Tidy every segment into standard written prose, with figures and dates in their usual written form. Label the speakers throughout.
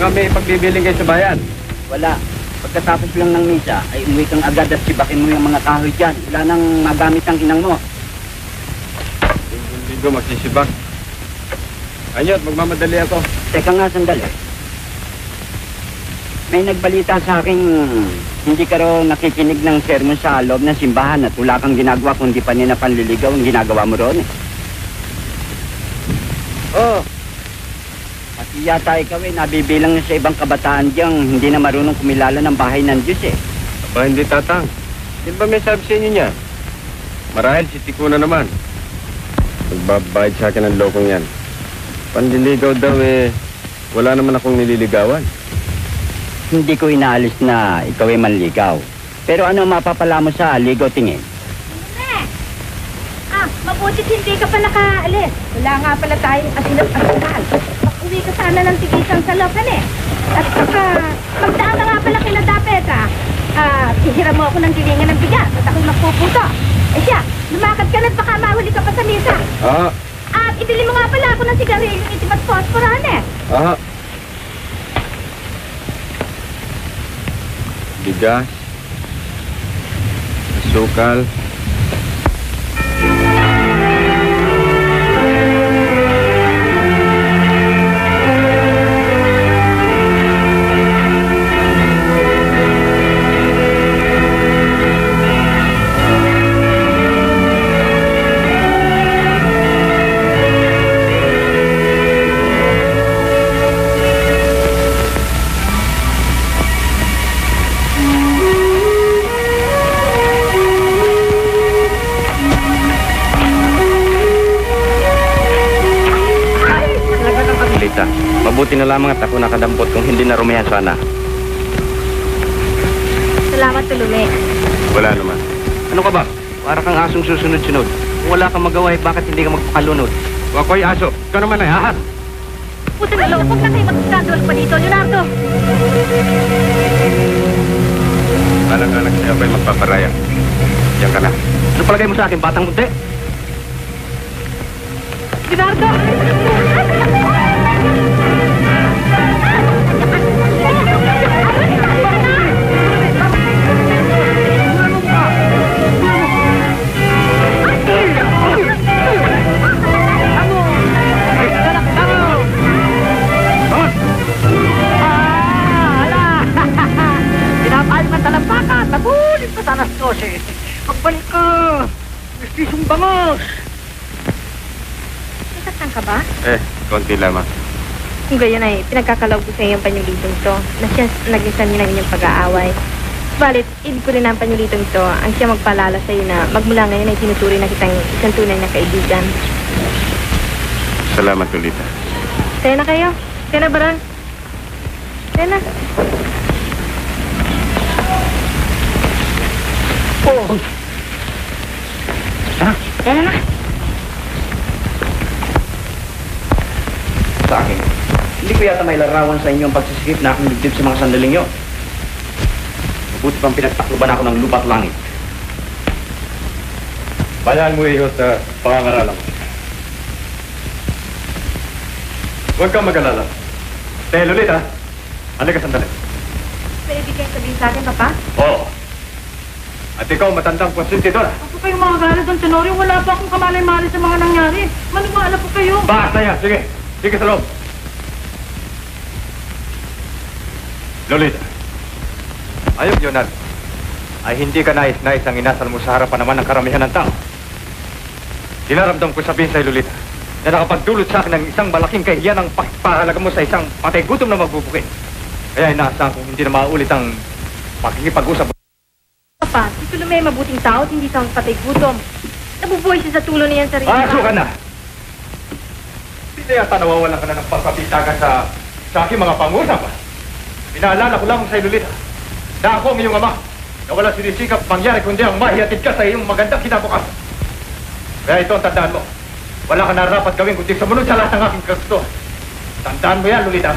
Speaker 1: Baka may ipagbibiling kayo sa bayan.
Speaker 2: Wala. Pagkatapos lang ng misa, ay umuwi kang agad at sibakin mo yung mga kahoy dyan. Wala nang magamit ang inang mo.
Speaker 1: Hindi ko magsisibak. Anyot, magmamadali ako.
Speaker 2: Teka nga, sandali. May nagbalita sa akin, hindi ka raw nakikinig ng sermon sa loob ng simbahan at wala kang ginagawa kundi pa nina panliligaw ang ginagawa mo roon. Oh, pati yata ikaw nabibilang na sa ibang kabataan diyang hindi na marunong kumilala ng bahay ng Diyos eh.
Speaker 1: Aba, hindi tatang. Di ba may sabi sa inyo niya? Marahil si Tico na naman. Magbabayad sa akin ang lokong yan. Panliligaw daw wala naman akong nililigawan.
Speaker 2: Hindi ko inaalis na ikaw ay manligaw. Pero ano mapapala mo sa ligaw tingin?
Speaker 3: Mabutit hindi ka pa nakaalis. Wala nga pala tayong asinat-asinal. Mag-uwi ka sana ng tigisan sa lokan eh. At saka, magdaan ka nga pala kina Dapeta. Hihiram mo ako ng gilingan ng bigas at ako'y magpuputo. Siya, lumakad ka na't baka mahuli ka pa sa misa. At ibili mo nga pala ako ng sigarilyong itim at fosforan eh.
Speaker 1: Bigas, sukal. Mabuti na lamang at ako nakadampot kung hindi na rumihan sana.
Speaker 3: Salamat, Tulume.
Speaker 1: Wala naman. Ano ka ba? Para kang asong susunod-sunod. Kung wala kang magawa, bakit hindi ka magpakalunod? Kung ako'y aso, ikaw naman ay ahas.
Speaker 3: Puti na loob, huwag na kayo magkagawal pa dito, Leonardo.
Speaker 1: Alang-alang sa'yo ako'y magpaparaya. Diyan ka na. Ano palagay mo sa akin, batang munti?
Speaker 3: Leonardo!
Speaker 4: Talampakan, nabulit pa sa alas 12. Pagbalik ka, mistisong bangos.
Speaker 3: Nasaktan ka ba?
Speaker 1: Konti lamang.
Speaker 3: Kung gayon ay pinagkakalawag ko sa iyo ang panyulitong ito na siya naging sanyo ng inyong pag-aaway. Balit, ibig ko rin ang panyulitong ito ang siya magpaalala sa iyo na magmula ngayon ay tinuturi na kitang isang tunay na kaibigan.
Speaker 1: Salamat, Lolita.
Speaker 3: Tayo na kayo. Tayo na, Baron. Tayo na.
Speaker 2: Oh.
Speaker 3: Tayo na.
Speaker 2: Sa akin, hindi ko yata may larawan sa inyong pagsisikip na aking dibdib sa mga sandaling yun. Mabuti pang pinagtakluban ako ng lupa at langit.
Speaker 1: Bayaan mo iyo sa pangangaralan. Huwag kang mag-alala. Lolita, halika sandali.
Speaker 3: Pwede kayo sabihin sa akin, Papa?
Speaker 1: Oo. At ikaw matandang konsentidora.
Speaker 4: Ako kayo mga galit ng Tenorio, wala pa akong kamalay-malay sa mga nangyari. Maniwala po kayo.
Speaker 1: Basta yan, sige. Sige sa loob. Lolita, ayok Leonardo, ay hindi ka nais-nais ang inasal mo sa harapan naman ng karamihan ng tao. Dinaramdam ko sabihin sa'yo, Lolita, na nakapagdulot sa akin ng isang malaking kahiyan ang pagpahalaga mo sa isang patay gutom na magbubukin. Kaya inaasahan kong hindi na maulit ang makikipag-usap.
Speaker 3: Papa, si Tulume ay mabuting tao at hindi sa patay gutom. Nabubuhay siya sa tulo niyan sa rin.
Speaker 1: Aso ka na! Hindi yata nawawalan ka na ng pagpapitagan sa aking mga pangusap. Pinaalala ko lang sa Lolita na ako ang iyong ama na wala sinisikap mangyari kundi ang mahihatid ka sa iyong magandang kinabukas. Kaya ito ang tandaan mo. Wala ka narapat gawin kundi sumunod sa lahat ng aking gusto. Tandaan mo yan, Lolita.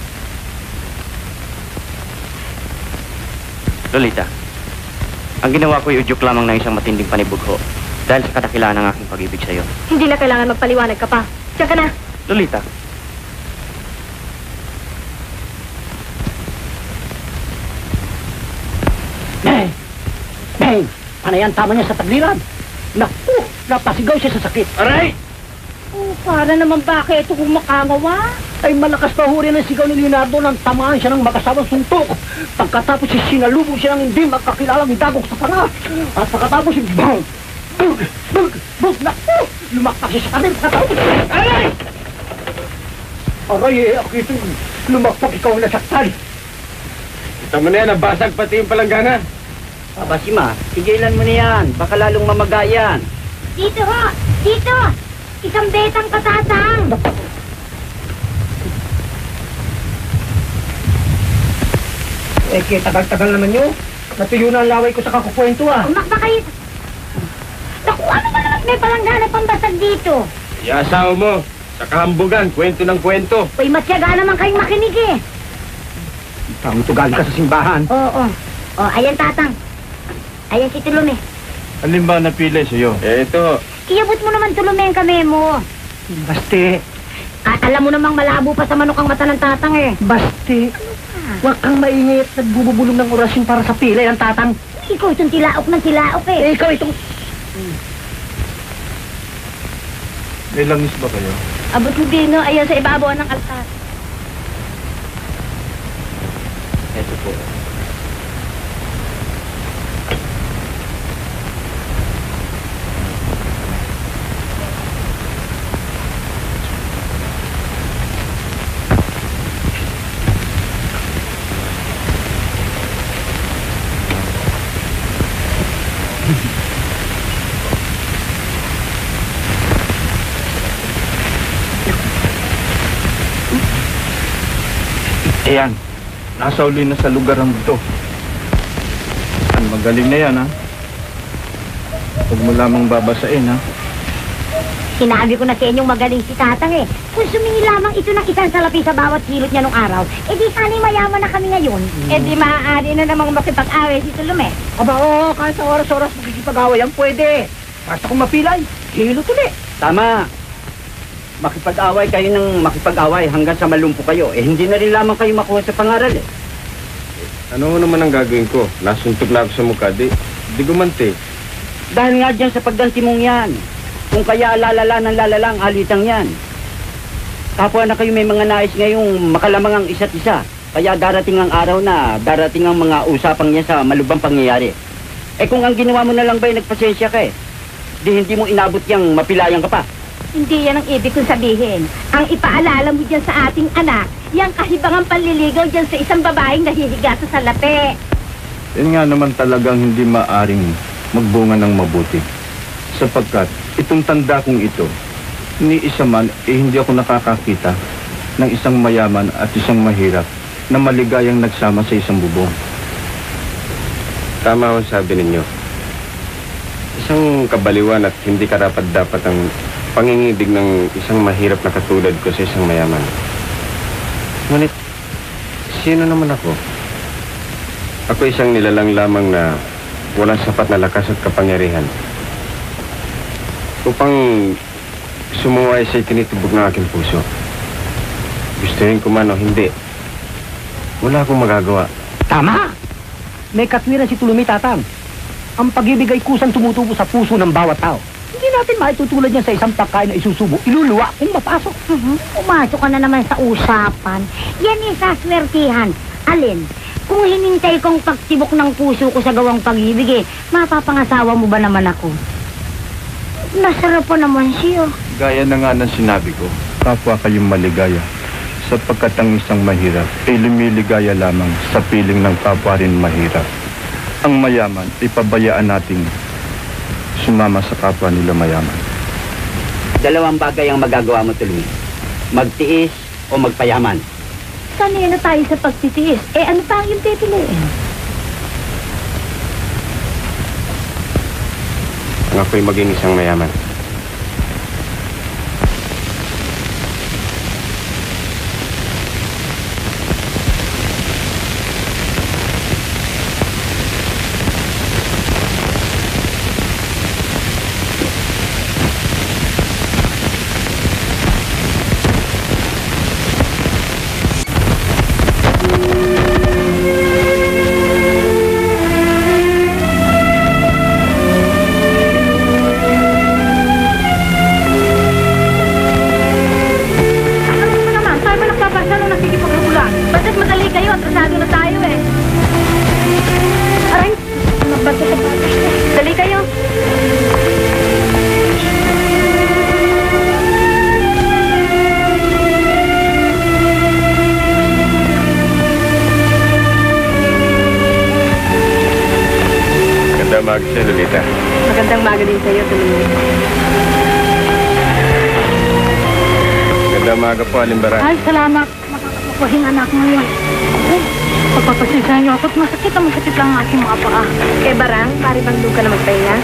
Speaker 2: Lolita, ang ginawa ko ay udyok lamang ng isang matinding panibugho dahil sa kadakilaan ng aking pag-ibig sa iyo.
Speaker 3: Hindi na kailangan magpaliwanag ka pa. Diyan ka na.
Speaker 2: Lolita,
Speaker 4: Bang! Panayan tama niya sa tagliran. Naku, napasigaw siya sa sakit.
Speaker 1: Aray!
Speaker 3: Oh, para naman bakit ito kung makangawa?
Speaker 4: Ay malakas pa huri ng sigaw ni Leonardo nang tamaan siya ng makasawang suntok. Pagkatapos sinalubong siya ng hindi magkakilalang dagok sa panga. At pagkatapos bang! Bug! Bug! Bug! Naku! Lumakpak siya sa kanil. Pagkatapos... Aray! Aray eh, Akito. Lumakpak ikaw ang nasaktan.
Speaker 1: Kita mo na yan, nabasag pati yung palanggana.
Speaker 2: Abasima, tigilan mo na yan. Baka lalong mamagayan.
Speaker 3: Dito ho! Dito! Isang betang katatang!
Speaker 4: Eh, kaya tagal-tagal naman nyo. Natuyo na ang laway ko sa kakukwento ah.
Speaker 3: Umakba kayo! Naku, ano ba naman may palanggana pambasag dito?
Speaker 1: Iasaw mo, sa kahambugan, kwento ng kwento.
Speaker 3: Uy, matyaga naman kayong makinig eh.
Speaker 4: Tama ito galing ka sa simbahan.
Speaker 3: Oo. Oh, ayan tatang. Ayan si Tulume.
Speaker 1: Alin ba napili sa'yo? Ito.
Speaker 3: Iabot mo naman Tulume ang kame mo.
Speaker 4: Baste,
Speaker 3: Alam mo namang malabo pa sa manok ang mata ng tatang eh.
Speaker 4: baste. Huwag kang maingay at nagbubulong ng orasyon para sa pilay ang tatang.
Speaker 3: Ikaw itong tilaok ng tilaok eh.
Speaker 4: Eh, ikaw itong...
Speaker 1: May langis ba kayo?
Speaker 3: Abot mo din no, ayan sa ibabaw ng altar.
Speaker 2: Ito po.
Speaker 1: Ayan, nasa uli na sa lugar ang ito. Magaling na yan, ha? Huwag mo lamang babasain, ha?
Speaker 3: Sinabi ko na sa inyong magaling si tatang eh. Kung sumingi lamang ito ng isang salapi sa bawat kilot niya nung araw, eh di sana'y mayaman na kami ngayon. Eh di maaari na namang makipag-away si Tulume.
Speaker 4: Aba, oo, kahit sa oras-oras magkikipag-away yan, pwede. Basta kung mapilay, hilot ulit.
Speaker 2: Tama. Makipag-away kayo ng makipag-away hanggang sa malumpo kayo. Eh, hindi na rin lamang kayo makuha sa pangaral eh.
Speaker 1: Ano naman ang gagawin ko? Nasuntok na ako sa mukha, di gumanti.
Speaker 2: Dahil nga dyan sa pagganti mong yan. Kung kaya lalala ng lalala ang alitang yan. Kapwa na kayo may mga nais ngayong makalamang ang isa't isa. Kaya darating ang araw na darating ang mga usapang niya sa malubang pangyayari. Eh kung ang ginawa mo na lang ba'y nagpasensya ka eh, di hindi mo inabot yang mapilayan ka pa.
Speaker 3: Hindi yan ang ibig kong sabihin. Ang ipaalala mo dyan sa ating anak, yung kahibangang panliligaw dyan sa isang babaeng nahihiga sa salapi.
Speaker 1: Yan nga naman talagang hindi maaring magbunga ng mabuti. Sapagkat itong tanda kong ito, ni isa man hindi ako nakakakita ng isang mayaman at isang mahirap na maligayang nagsama sa isang bubong. Tama ang sabi ninyo. Isang kabaliwan at hindi karapat-dapat ang pangingibig ng isang mahirap na katulad ko sa isang mayaman. Ngunit, sino naman ako? Ako isang nilalang lamang na walang sapat na lakas at kapangyarihan upang sumuway sa itinitubog ng aking puso. Gustuhin ko man o hindi, wala akong magagawa.
Speaker 4: Tama! May katwiran si Tulume, tatang. Ang pag-ibig ay kusang tumutubo sa puso ng bawat tao. Hindi natin maitutulad yan sa isang pagkain na isusubo. Iluluwa kung mapasok.
Speaker 3: Pumasok ka na naman sa usapan. Yan yung saswertihan. Alin? Kung hinintay kong pagtibok ng puso ko sa gawang pag-ibig mapapangasawa mo ba naman ako? Nasarap pa naman siya.
Speaker 1: Gaya na nga ng sinabi ko, kapwa kayong maligaya. Sapagkat ang isang mahirap ay lumiligaya lamang sa piling ng kapwa rin mahirap. Ang mayaman, ipabayaan natin sumama sa kapwa nila mayaman.
Speaker 2: Dalawang bagay ang magagawa mo, Tulume. Magtiis o magpayaman.
Speaker 3: Kanina tayo sa pagtitiis. Ano pa ang yung pipiliin?
Speaker 1: Ang ako'y maging isang mayaman.
Speaker 3: Dali kayo.
Speaker 1: Magandang umaga sa'yo, Lolita.
Speaker 3: Magandang maga din sa'yo, Tuloy.
Speaker 1: Magandang umaga po, Alimbaran.
Speaker 3: Ay, salamat. Makakapahinga na ako ngayon. Pagpapasensya niyo ako at masakit lang ang aking mga paa. Kay Barang, pari bang doon ka na magpahinga?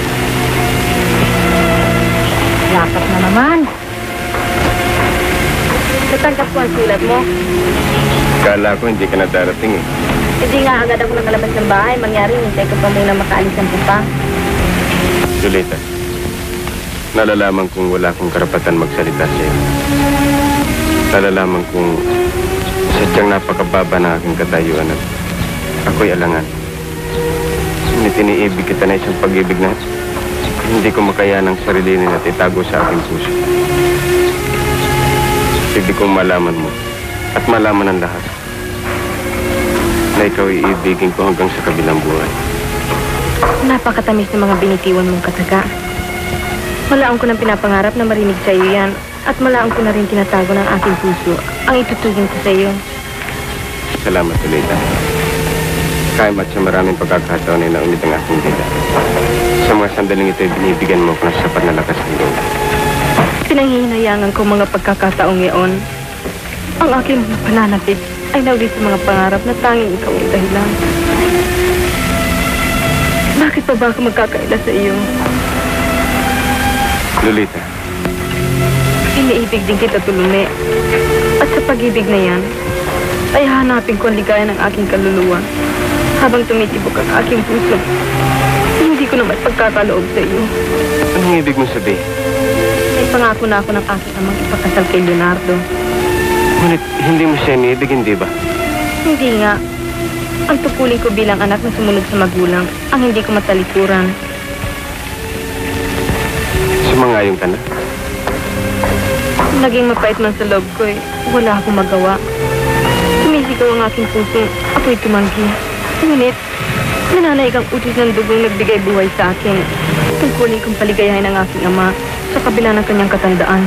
Speaker 3: Lakas na naman. Natanggap ko ang sulat mo.
Speaker 1: Kala ko hindi ka na darating eh.
Speaker 3: Hindi nga agad ako nakalabas ng bahay. Mangyari, hintay ko pa muna makaalis ng pupa.
Speaker 1: Lolita, nalalaman kong wala akong karapatan magsalita sa'yo. Nalalaman kong sadyang napakababa ng aking katayuan at ako'y alangan. Ngunit iniibig kita na isang pag-ibig na hindi ko makayanang sarilinin at itago sa aking puso. Ibig kong malaman mo at malaman ang lahat na ikaw iibigin ko hanggang sa kabilang buhay.
Speaker 3: Napakatamis ng mga binitiwan mong kataga. Malaang ko nang pinapangarap na marinig sa iyo yan. At malaang ko na rin tinatago ng aking puso ang itutugin ko sa iyo.
Speaker 1: Salamat, Lolita. Kaya mat sa maraming pagkakataon ay naunid ang aking dila. Sa mga sandaling ito, binibigyan mo ko ng sapat na lakas ng loob.
Speaker 3: Pinanghihinayangan ko mga pagkakataong iyon. Ang aking mga pananapit ay naulit sa mga pangarap na tanging ikaw ang dahilan. Bakit pa ba ako magkakaila sa iyo?
Speaker 1: Lolita,
Speaker 3: Iniibig din kita, Tulumi. At sa pag-ibig na yan, ay hanapin ko ang ligaya ng aking kaluluwa habang tumitibok ang aking puso. Hindi ko naman pagkakaloob sa iyo.
Speaker 1: anong ibig mo sabihin?
Speaker 3: May pangako na ako ng aking amang ipakasal kay Leonardo.
Speaker 1: Ngunit hindi mo siya iniibig, hindi ba?
Speaker 3: Hindi nga. Ang tungkulin ko bilang anak na sumunod sa magulang ang hindi ko matalikuran.
Speaker 1: Sumangayong ka na.
Speaker 3: Naging mapait man sa loob ko wala akong magawa. Sumisigaw ang aking puso, ako'y tumanggi. Ngunit, nananaig ang utos ng dugong nagbigay buhay sa akin. Tungkulin kong paligayahin ang aking ama sa kabila ng kanyang katandaan.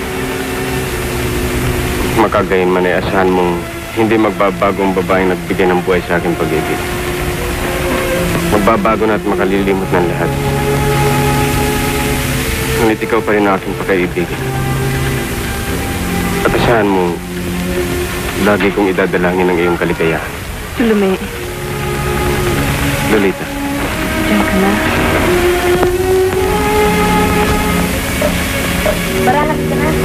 Speaker 1: Makagayon man ay asahan mong hindi magbabago ang babaeng nagbigay ng buhay sa aking pag-ibig. Magbabago na at makalilimot ng lahat. Ngunit ikaw pa rin ang aking pagkaibigin. At asahan mo, lagi kong idadalangin ang iyong kaligayahan.
Speaker 3: Tulumi,
Speaker 1: Lolita,
Speaker 3: diyan ka na. Baralas ka na.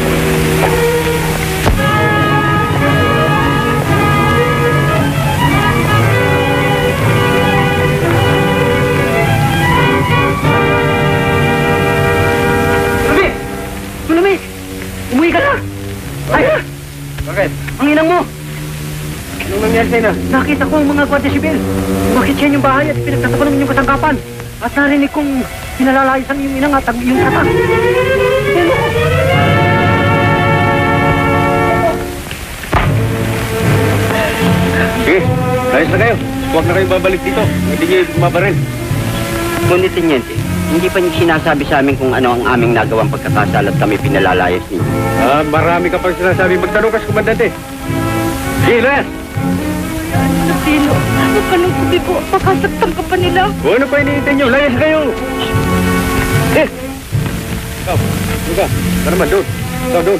Speaker 4: Tulumi! Umuwi ka na! Ay!
Speaker 1: Bakit?
Speaker 4: Ang inang mo!
Speaker 1: Anong nangyari sa'yo na?
Speaker 4: Nakita ko ang mga Guardia Civil. Bakit yan yung bahay at pinagtatapanan yung kasangkapan? At narinig kong pinalalayasan yung inang at ang iyong kata.
Speaker 1: Sige, layas na kayo. Huwag na kayong babalik dito. Hindi niyo mabaril.
Speaker 2: Ngunit, Teniente, hindi pa niyo sinasabi sa amin kung ano ang aming nagawang pagkakasal at kami pinalalayas ninyo.
Speaker 1: Marami ka pang sinasabi. Magtanong ka sa komandante. Sige, layas!
Speaker 3: Sino? Huwag ka nang kubi po. Pakasaktan ka pa nila.
Speaker 1: Kung ano pa iniintay niyo, layas kayo! Eh! Ikaw, doon ka. Ikaw naman, doon. Ikaw, doon.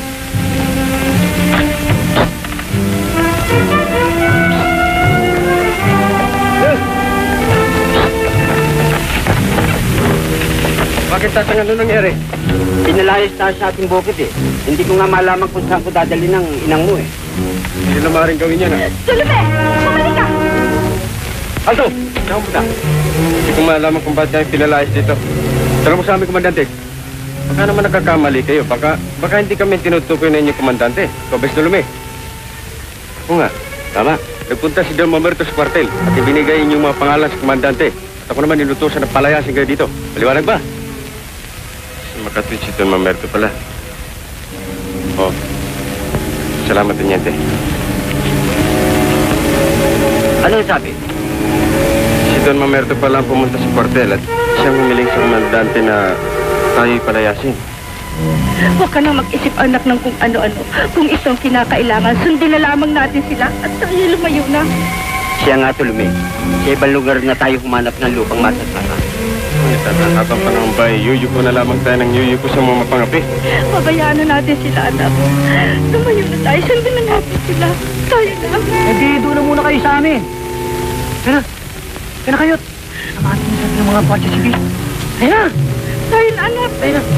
Speaker 1: Bakit tatangan nun nangyari?
Speaker 2: Pinalayas tayo sa ating bukid eh. Hindi ko nga malaman kung saan ko dadalhin ang inang mo eh.
Speaker 1: Hindi na maaaring gawin yan, ha?
Speaker 3: Tulumi! Bumalik ka!
Speaker 1: Alto! Saan mo na? Hindi ko malaman kung bakit kayo pinalayas dito. Tara mo sa amin, komandante. Baka naman nagkakamali kayo. Baka hindi kami tinutukoy na inyong komandante. Kobes Dulumi. Oo nga, tama. Nagpunta si Don Mamerto sa kwartel at ibinigay inyong mga pangalan sa komandante. At ako naman nilutusan na palayasin kayo dito. Paliwanag ba? Makatwit si Don Mamerto pala. Oh. Salamat, Teniente.
Speaker 2: Ano sabi?
Speaker 1: Si
Speaker 5: Don Mamerto pala ang pumunta sa kwartel at siyang humiling sa komandante na tayo'y palayasin.
Speaker 3: Huwag ka na mag-isip anak ng kung ano-ano. Kung isang kinakailangan, sundin na lamang natin sila at tayo lumayo na.
Speaker 2: Siya nga Tulume. Sa ibang lugar na tayo humanap ng lupang masasaka.
Speaker 5: Ngunit at ang habang panangambay, yuyuko na lamang tayo ng yuyuko sa mga mapangapi.
Speaker 3: Pabayaan na natin sila, anak. Lumayo na tayo, sundin na natin sila. Tayo na.
Speaker 4: Hindi, doon na muna kayo sa amin. Kaya na kayo. Samahan mo natin ng mga Guardia Civil. Kaya na.
Speaker 3: Tayo na, anak.
Speaker 4: Kaya na.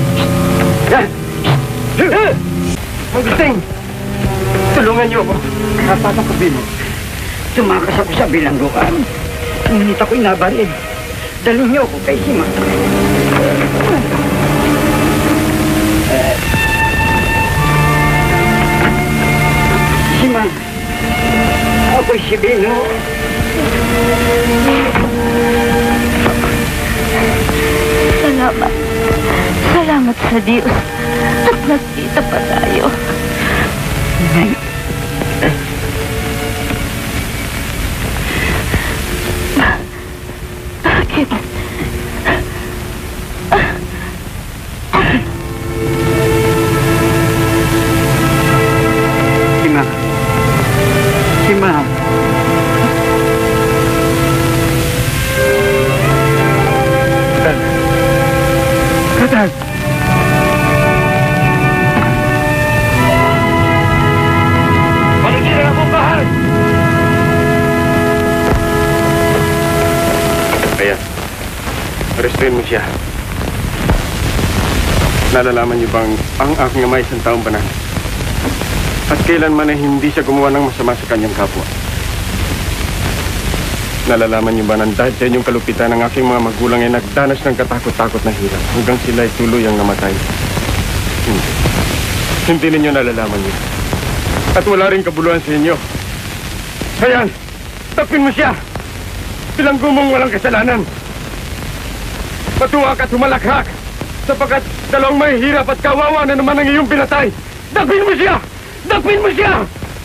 Speaker 5: Agustin! Tulungan niyo ako.
Speaker 2: Napapakabi mo. Tumakas ako sa bilangguan. Ngunit ako'y nabarid. Dalhin niyo ako kay Sima. Sima, ako'y si Bino.
Speaker 3: Salamat. Salamat sa Diyos. At nagkita pa tayo. Bakit?
Speaker 2: Sima. Sima.
Speaker 5: Katag!
Speaker 1: Manitira ang bumbahan!
Speaker 5: Ayan. Arrestuin mo siya. Nalalaman niyo bang ang aking ama isang taong banan? At kailanman ay hindi siya gumawa ng masama sa kanyang kapwa. Nalalaman niyo ba nang dahil sa inyong kalupitan ang aking mga magulang ay nagdanas ng katakot-takot na hirap hanggang sila ay tuluyang namatay? Hindi. Hindi ninyo nalalaman yun. At wala rin kabuluhan sa inyo. Ayan! Tapin mo siya! Bilanggo mong walang kasalanan. Matuwa ka at humalakhak sapagkat dalawang may hirap at kawawa na naman ang iyong pinatay. Dapin mo siya! Dapin mo siya!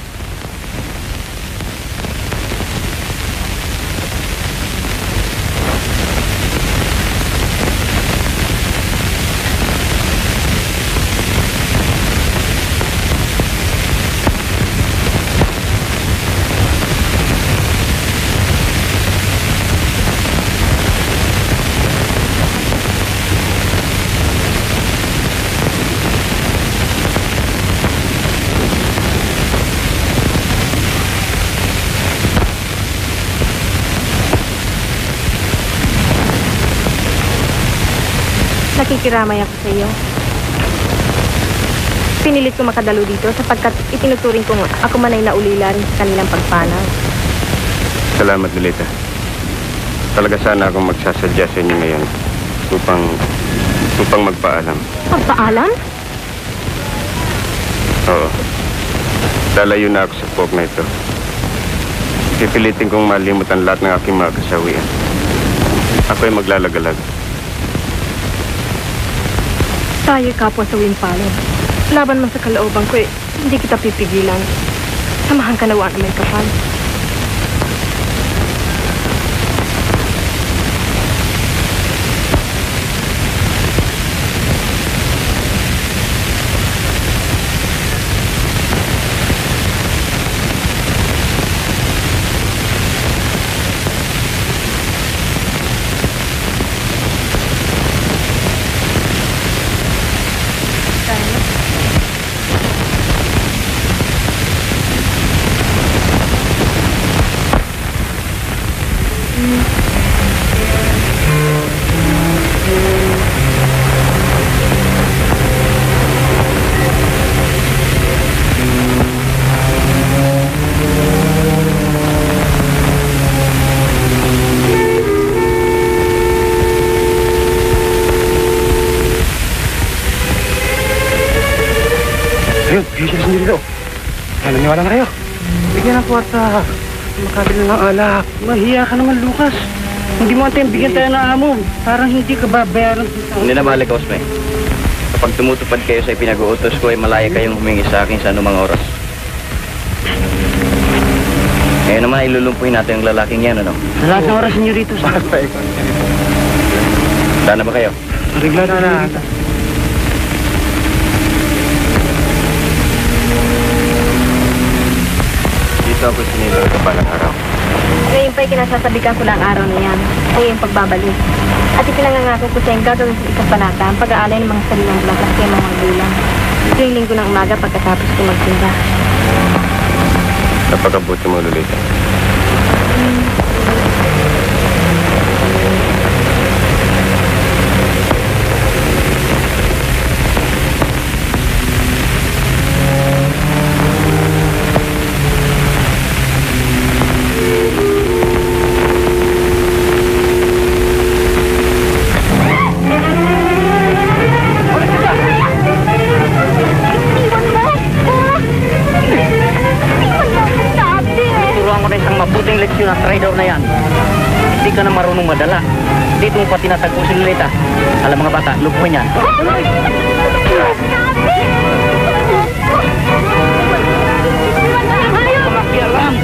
Speaker 3: Nakikiramay ako sa iyo. Pinilit ko makadalo dito sapagkat itinuturing ko ako man ay naulila rin sa kanilang pagpanaw.
Speaker 5: Salamat, Lolita. Talaga sana akong magsasadya sa inyo ngayon upang magpaalam.
Speaker 3: Pagpaalam?
Speaker 5: Oo. Lalayo na ako sa pok na ito. Pipilitin kong malimot ang lahat ng aking mga kasawian. Ako ay maglalagalag.
Speaker 3: Tayo kapwa sa wimpalad. Laban man sa kalooban ko hindi kita pipigilan. Samahan ka na wa may kapal.
Speaker 5: Ayun, bigyan siya dito. Naniwala na kayo. Bigyan ng kwarta. Makabili ng alak.
Speaker 4: Mahiya ka naman, Lucas. Hindi mo antay bigyan tayo ng amo. Parang hindi ka babayaran.
Speaker 2: Hindi na balik, Osme. Kapag tumutupad kayo sa ipinag-uutos ko, ay malaya kayong humingi sa akin sa anumang oras. Eh naman, ilulumpuin natin ang lalaking yan, ano? Sa lahat ng oras ninyo rito, sir.
Speaker 5: Basta ikaw.
Speaker 2: Saan na ba kayo?
Speaker 5: Regla na. Dito ako sinilang sa balang araw.
Speaker 3: Ngayon pa'y kinasasabikan ko lang araw na yan. Ay yung pagbabalik. At ipinangangako ko siyang gagawin sa isang panata ang pag-aalay ng mga sarilang blakas kay mga magulang. Tuwing linggo ng umaga pagkatapos ko magsimba.
Speaker 5: Napakabuti mo, Lolita.
Speaker 2: Turuan ko na isang mabuting leksyon ng trader na yan. Hindi ka na marunong madala. Dito mo pa tinatagpo si Lolita. Alam mga bata, lupuin yan. Makialam!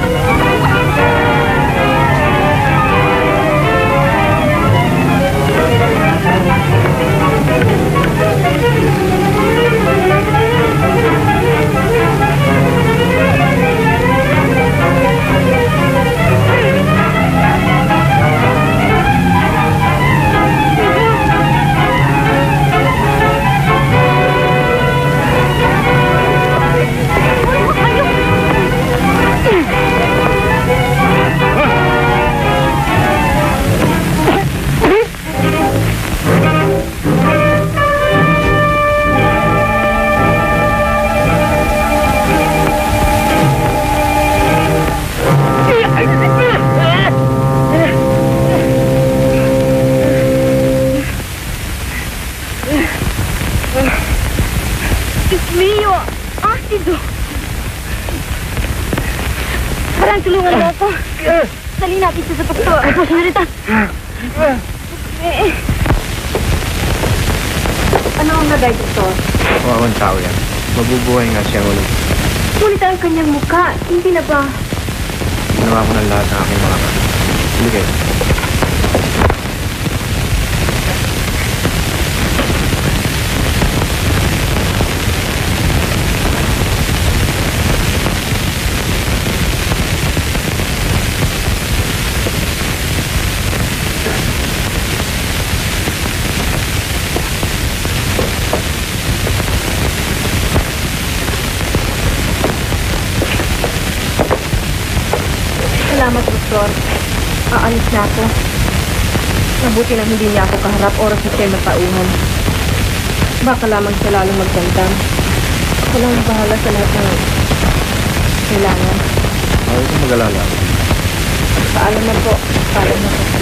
Speaker 3: Mio! Asido! Parang tulungan mo ako. Dali natin siya sa doktor. Opo, senyorita. Ano ang nagay, doktor?
Speaker 5: Kawawang tao yan. Mabubuhay nga siya ulit.
Speaker 3: Ngunit ang kanyang mukha, hindi na ba?
Speaker 5: Ginawa ko ng lahat ng aking mga kapatid. Hindi kayo.
Speaker 3: Salamat, doktor. Aalis na ako. Mabuti na hindi niya ako kaharap oras na siya'y matauhan. Baka lamang siya lalong magdamdam. Ako lang ang bahala sa lahat ng kailangan.
Speaker 5: Huwag kang mag-alala.
Speaker 3: Paalam na po. Paalam na po.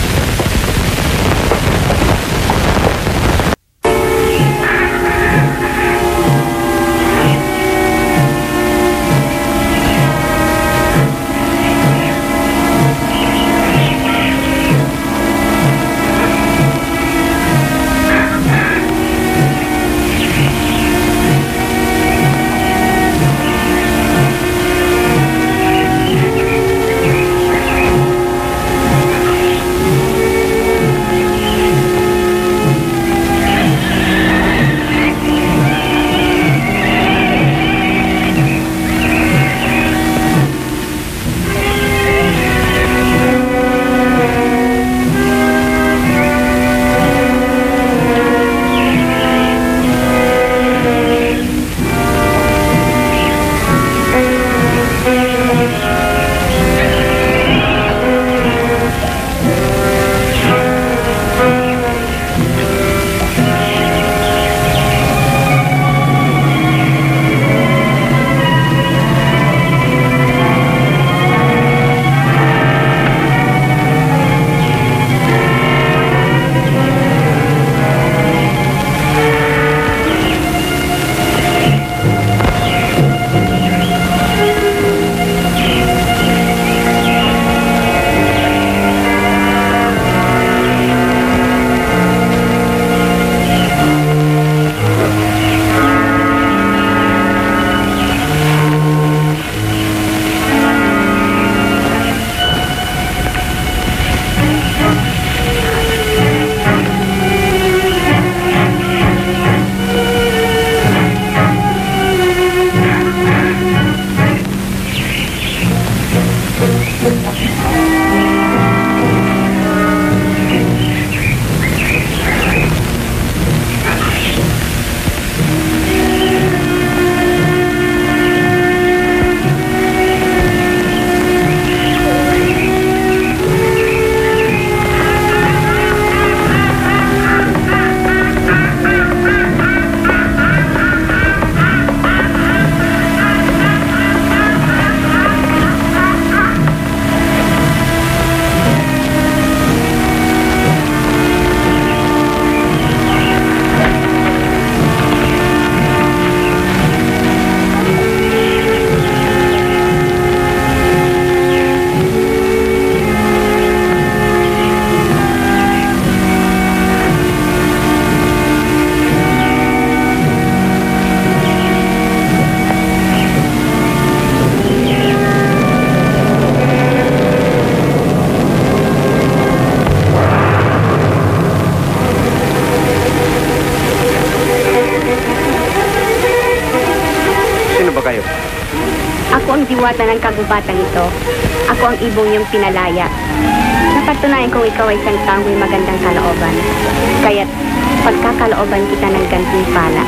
Speaker 6: Diwata ng kagubatan ito, ako ang ibong niyong pinalaya. Napatunayan kong ikaw ay isang taong may magandang kalooban. Kaya't pagkakalooban kita ng gantimpala.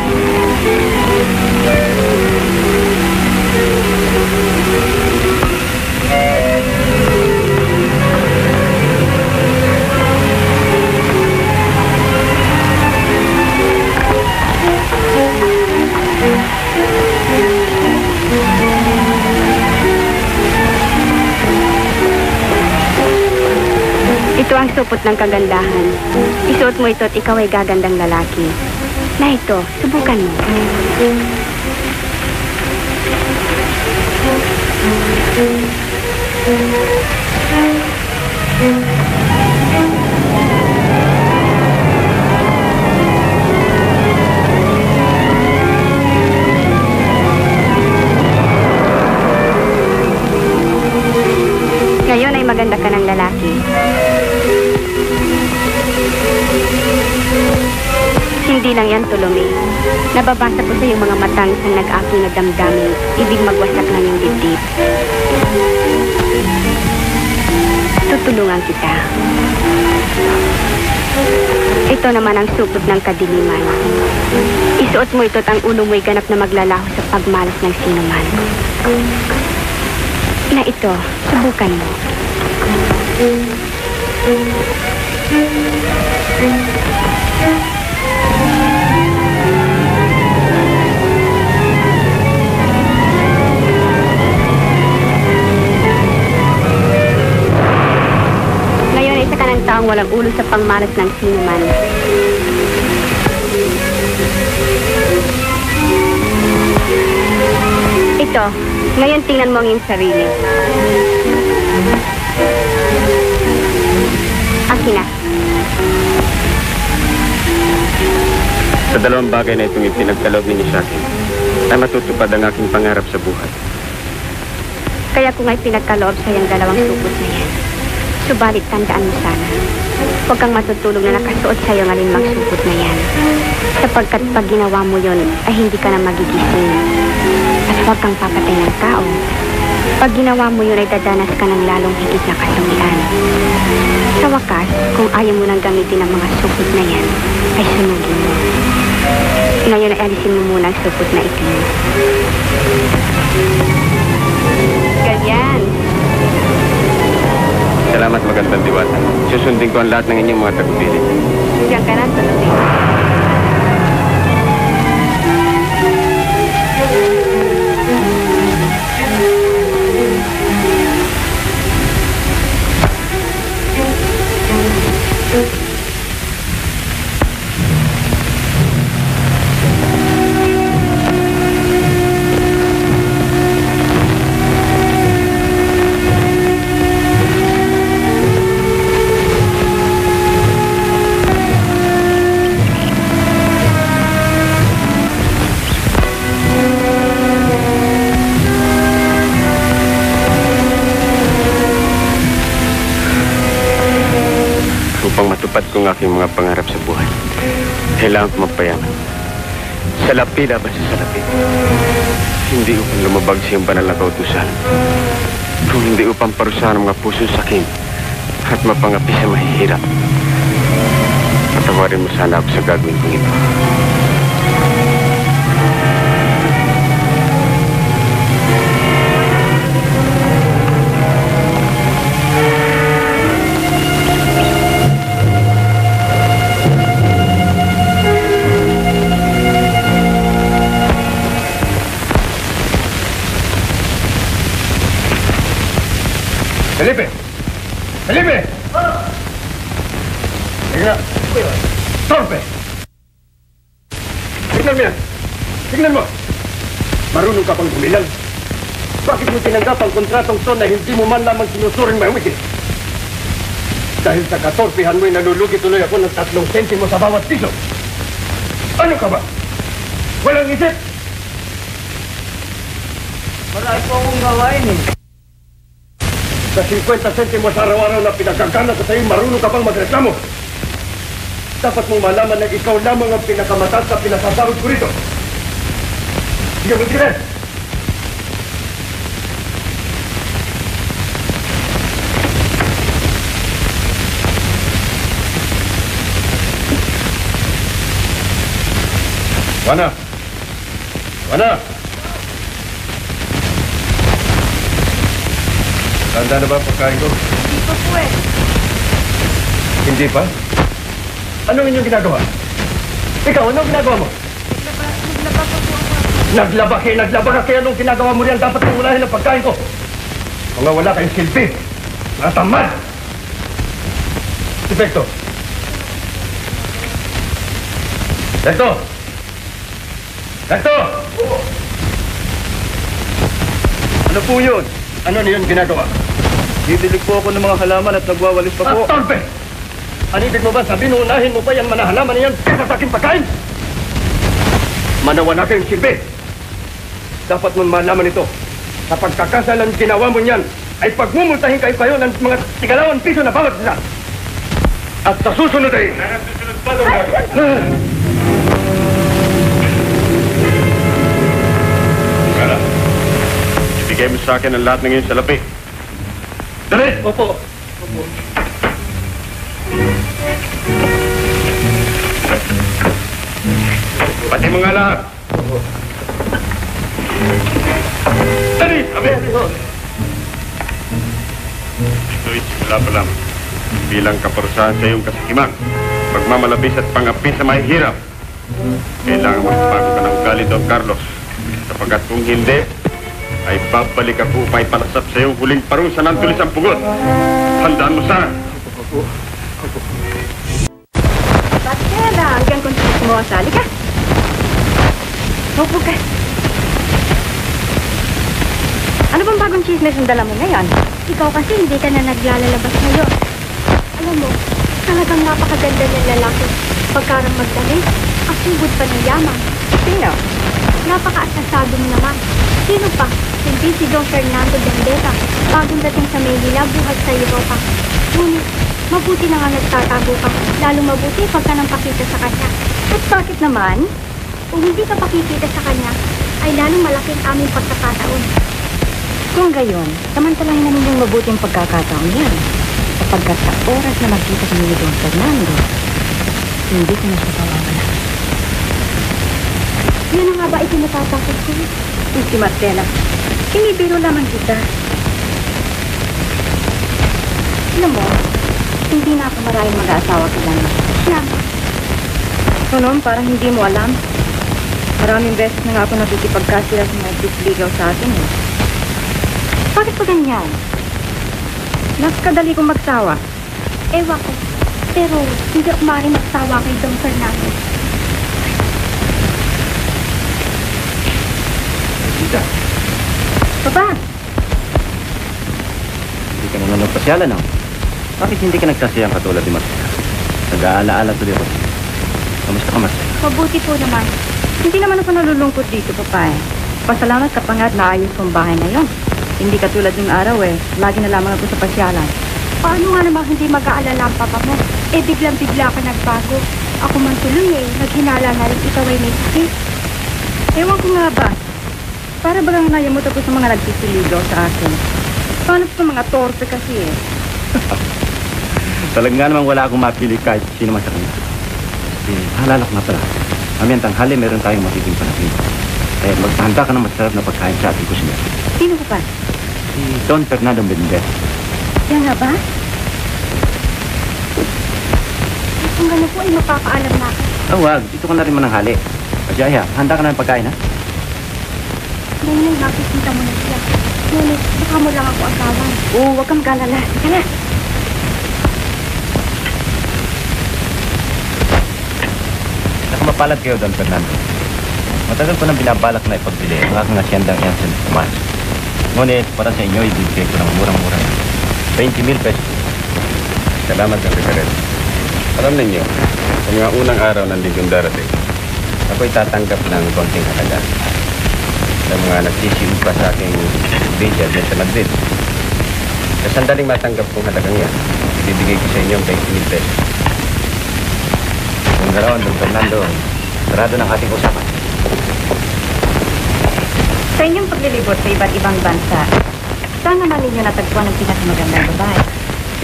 Speaker 6: Ito ang supot ng kagandahan. Isuot mo ito at ikaw ay gagandang lalaki. Na ito, subukan mo. Ngayon ay maganda ka ng lalaki. Hindi lang yan, Tulumi. Nababasa ko sa iyong mga matang isang nag-aking na damdamin, ibig magwasak ng iyong dibdib. Tutulungan kita. Ito naman ang supot ng kadiliman. Isuot mo ito at ang ulo mo'y ganap na maglalaho sa pagmalas ng sinuman. Na ito, subukan mo. Ngayon ay isa ka ng taong walang ulo sa pangmalas ng sinuman. Ito, ngayon tingnan mo ang iyong sarili. Akin na.
Speaker 5: Sa dalawang bagay na itong ipinagkaloob ninyo sa akin, ay matutupad ang aking pangarap sa buhay.
Speaker 6: Kaya kung ay pinagkaloob sa iyong dalawang supot na yan, subalit tandaan mo sana, huwag kang matutulog na nakasuot sa iyong alinmang supot na yan. Sapagkat pag ginawa mo yon ay hindi ka na magigising. At huwag kang papatay ng tao. Pag ginawa mo yun ay dadanas ka ng lalong higit na kasumian. Sa wakas, kung ayaw mo nang gamitin ang mga supot na yan, ay sunugin mo. Ngayon ay alisin mo muna ang supot na itim. Ganyan.
Speaker 5: Salamat, magandang Diwata. Susundin ko ang lahat ng inyong mga tagubilin.
Speaker 6: Diyan ka na, Tulumi.
Speaker 5: Upang matupad ko ang aking mga pangarap sa buhay, kailangan ko magpayaman. Salapi laban sa salapi. Hindi upang lumabag siyang banal na kautusan, kung hindi upang parusahan ang mga puso sakin at mapangapi sa mahihirap. Patawarin mo sana ako sa gagawin kong ito.
Speaker 1: Felipe! Felipe! Tignan! Torpe! Tignan mo yan! Tignan mo! Marunong ka pang gumilang. Bakit mo tinanggap ang kontratong to na hindi mo man lamang sinusuring mahuwiti? Dahil sa katorpihan mo'y nalulugi tuloy ako ng 3 sentimo sa bawat piso. Ano ka ba? Walang isip!
Speaker 2: Marami po akong gawain eh.
Speaker 1: Sa 50 sentimos araw-araw na pinagkagana ko sa'yo, marunong ka pang magreklamo. Dapat mong malaman na ikaw lamang ang pinakamataas sa pinasasahod ko rito. Sige mo, sige!
Speaker 5: Juana! Juana! Tanda na ba ang pagkain ko?
Speaker 3: Hindi pa po eh.
Speaker 5: Hindi pa? Anong inyong ginagawa? Ikaw, anong ginagawa mo?
Speaker 3: Naglaba pa po ako.
Speaker 5: Naglaba ka, kaya anong ginagawa mo riyan? Dapat mong unahin ang pagkain ko. Mga wala kayong silbi. Mga tamad! Si Pekto. Pekto! Pekto! Ano po yun? Ano niyon ginagawa?
Speaker 1: Didilig po ako ng mga halaman at nagwawalis pa po.
Speaker 5: Torpe! Ano ibig mo ba sabihin? Unahin mo pa yan manahalaman na yan kaysa sa aking pagkain? Manawa na kayong silbi. Dapat mo malaman ito. Sa pagkakasalan ginawa mo niyan, ay pagmumultahin kayo ng mga tig2 piso na bawat isa. At sa susunod ay... Susunod pa Kala, ibigay mo sa akin ang lahat ng iyong salapi. Dali! Opo. Pati mga lahat. Dali! Amin! Ito'y simula pa lang. Bilang kaparusahan sa iyong kasikiman, pagmamalabis at pang-api sa mahihirap. Kailangan magbago ka ng ugali, Don Carlos. Sapagkat kung hindi, ay babalik ako upang ipalasap sa iyong huling parusa ng tulis ang pugot. Handaan mo sana.
Speaker 6: Bakela, hanggang kung mo asali ka. Huwag ka. Ano bang bagong chismes ang dala mo ngayon?
Speaker 3: Ikaw kasi hindi ka na naglalabas ngayon. Alam mo, talagang napakaganda ng lalaki. Pagkarang magdamit, ang sugod pa ng yaman.
Speaker 6: Sino?
Speaker 3: Napaka-asasado mo naman. Sino pa? Hindi si Don Fernando Vendetta. Bagong dating sa Maynila, buhat sa Europa. Ngunit, mabuti na nga nagtatago ka. Lalong mabuti pagka nang pakita sa kanya.
Speaker 6: At bakit naman?
Speaker 3: Kung hindi ka pakikita sa kanya, ay lalong malaki ang aming pagkakataon.
Speaker 6: Kung gayon, samantalahin namin yung mabuting pagkakataon yan. Sapagkat sa oras na magkita kami ni Don Fernando, hindi ko na siya pawawala.
Speaker 3: Yan na nga ba itinatatakot ko?
Speaker 6: Si Marcela, inibiro lamang kita. Alam mo, hindi na ako maraming mag-aasawa kailan.
Speaker 3: Siyam.
Speaker 6: Noon, parang hindi mo alam. Maraming beses na nga ako nakikipagkasira sa mga disligaw sa atin eh. Bakit pa ganyan? Nakakadali kong magsawa.
Speaker 3: Ewan ko. Pero hindi ako maaaring magsawa kay Don Fernando.
Speaker 2: Rita,
Speaker 6: Papa,
Speaker 2: hindi ka naman nagpasyalan, no? Bakit hindi ka nagsasayang katulad ni Marcela? Nag-aala-ala tuloy ako. Kamusta ka, Marcela?
Speaker 6: mabuti po naman. Hindi naman ako nalulungkot dito, Papa eh. Pasalamat ka pa nga at naayos kong bahay ngayon. Hindi katulad ng araw eh. Lagi na lamang ako sa pasyalan.
Speaker 3: Paano nga namang hindi mag-aalala ang papa mo? Eh biglang-bigla ka nagbago. Ako man tuloy eh. Naghinala na rin ikaw ay may sakit.
Speaker 6: Ewan ko nga ba? Para bagang nayamot ako sa mga nagsisiligaw sa akin. Paano sa mga torpe kasi eh.
Speaker 2: Talaga nga namang wala akong mapili kahit sino man sa kanila. Halala ko nga pala. Mamayang tanghali meron tayong matitong panapin. Kaya maghanda ka ng masarap na pagkain sa ating kusina.
Speaker 6: Sino ko pa?
Speaker 2: Si Don Fernando Benitez.
Speaker 6: Yan nga ba?
Speaker 3: Kung gano'n po ay mapapaalam na ako.
Speaker 2: Wag. Dito ka na rin mananghali. Ajaya, handa ka na ng pagkain, ha?
Speaker 3: Dahil ay makikita mo na siya. Ngunit baka mo lang ako agawan.
Speaker 6: Oo, huwag kang galala. Sige na.
Speaker 2: Nakamapalad kayo, Don Fernando. Matagal ko nang binabalak na ipagbili ang aking asyendang yan sa Tomas. Ngunit, para sa inyo, ibibigay ko ng murang-mura. 20,000 pesos.
Speaker 5: Salamat, Don Ricardo. Alam ninyo, sa mga unang araw ng ligyong darating, ako'y tatanggap ng konting halaga sa mga nagsisiupa sa aking bidya dyan sa Madrid. Sa sandaling matanggap kong halagang yan, ibibigay ko sa inyo ang 20,000 pesos.
Speaker 2: Kung ganoon, Don Fernando, sarado ng ating usapan.
Speaker 6: Sa inyong paglilibot sa iba't ibang bansa, saan naman ninyo natagpuan ang pinakamagandang babae?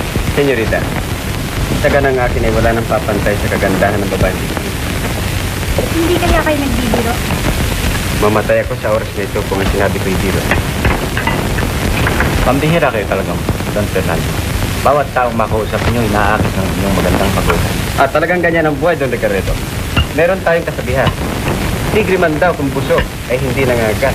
Speaker 5: Senyorita, sa ganang akin ay wala nang papantay sa kagandahan ng babae.
Speaker 3: Hindi kaya kayo nagbibiro?
Speaker 2: Mamatay ako sa oras na ito kung ang sinabi ko'y biro.
Speaker 7: Pambihira kayo talagang, Don Fernando. Bawat taong makausap niyo, inaakit ng inyong magandang pag-uusap.
Speaker 2: At talagang ganyan ang buhay, Don Ricardo. Meron tayong kasabihan. Tigre man daw kung busog ay hindi nangagat.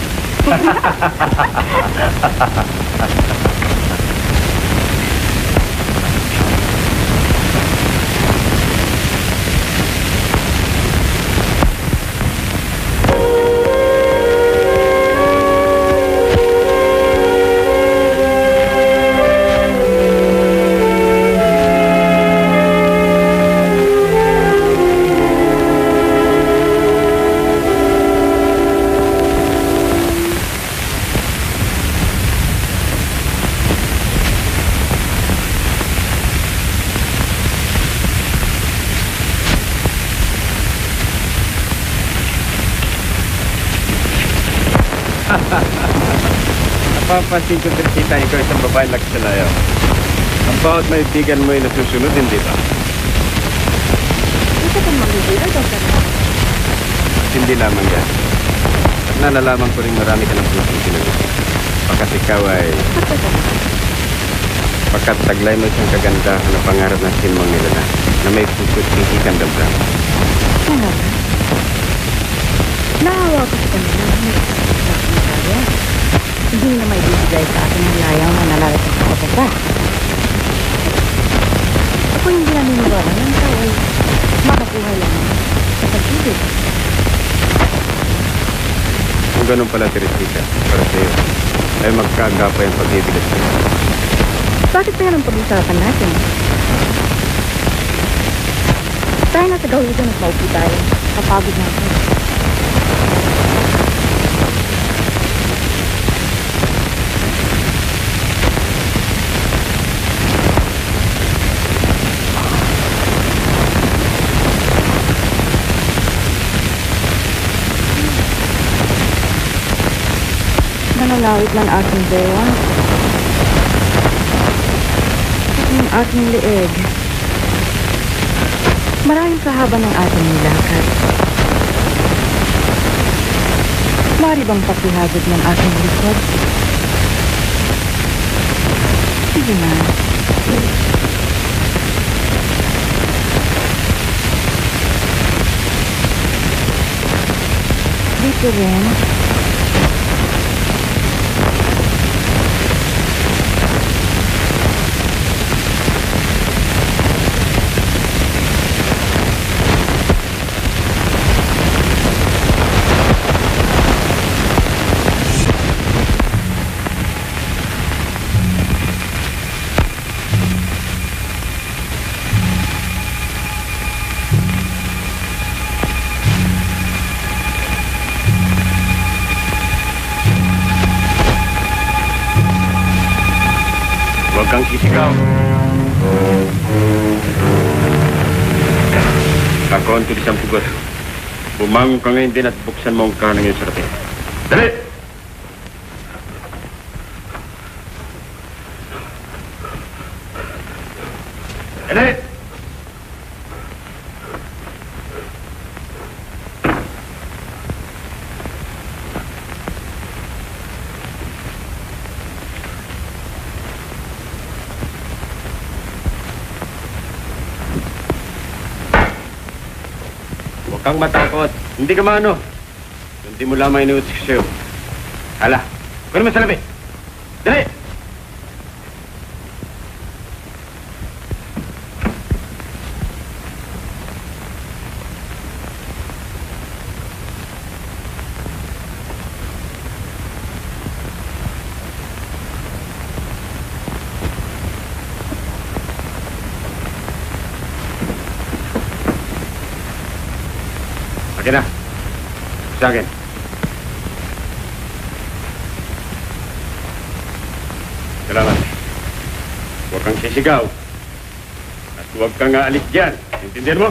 Speaker 2: Napapansin ko, Teresita, ikaw isang babae laksalayaw. Ang bawat maibigan mo ay nasusunod, hindi ba?
Speaker 3: Hindi ka pang magbibiro, Dr.
Speaker 2: Hindi lamang yan. At nalalaman ko rin marami ka ng pulang sinagot. Pagkat ikaw ay... Pagkat taglay mo isang kagandahan na pangarap ng sinmang nila na may puso't pihikan damdamin.
Speaker 3: Ano ba? Naawa ko sa kanila. Hindi na may bibigay sa akin ng layaw na nalalagay sa kapasa. Ako hindi naniniwala ng tao ay makakuha lang sa pag-ibig.
Speaker 2: Kung ganun pala, Teresita, para sa'yo, ay magkagapay ang pag-ibig at sa'yo.
Speaker 3: Bakit pa yan ang pag-usapan natin? Tayo na sa gawigan at maupo tayo. Kapagod na ako. Nanalawit lang aking dewa. Ang aking leeg. Maraming kahaba ng ating nilakad. Mari bang pakihagod ng aking likod? Sige na. Dito rin.
Speaker 2: Huwag kang sisigaw. Kakoon tulis ang pugot. Bumangon ka ngayon din at buksan mo ang kanang iyong sarapin. Dali! Dali! Huwag kang matakot. Hindi ka maano. Hindi mo lamang inuutos ko sa'yo. Hala, kunin mo sa labi. Dali! Akin na. Sa akin. Salamat. Huwag kang sisigaw. At huwag kang aalis dyan. Intindihan mo?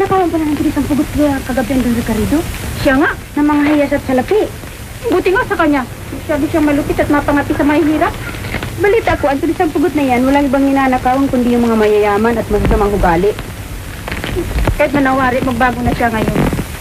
Speaker 3: Nanakawan pa ng tulis ang pugot niya kagabi ang Don Ricardo. Siya nga, na mga hiyas at salapi. Buti nga sa kanya. Masyado siyang malupit at mapangati sa mahihirap. Balita ko, ang tulis ang pugot na yan, walang ibang ninanakawan kundi yung mga mayayaman at masasamang ugali. Kahit manawari, magbago na siya ngayon.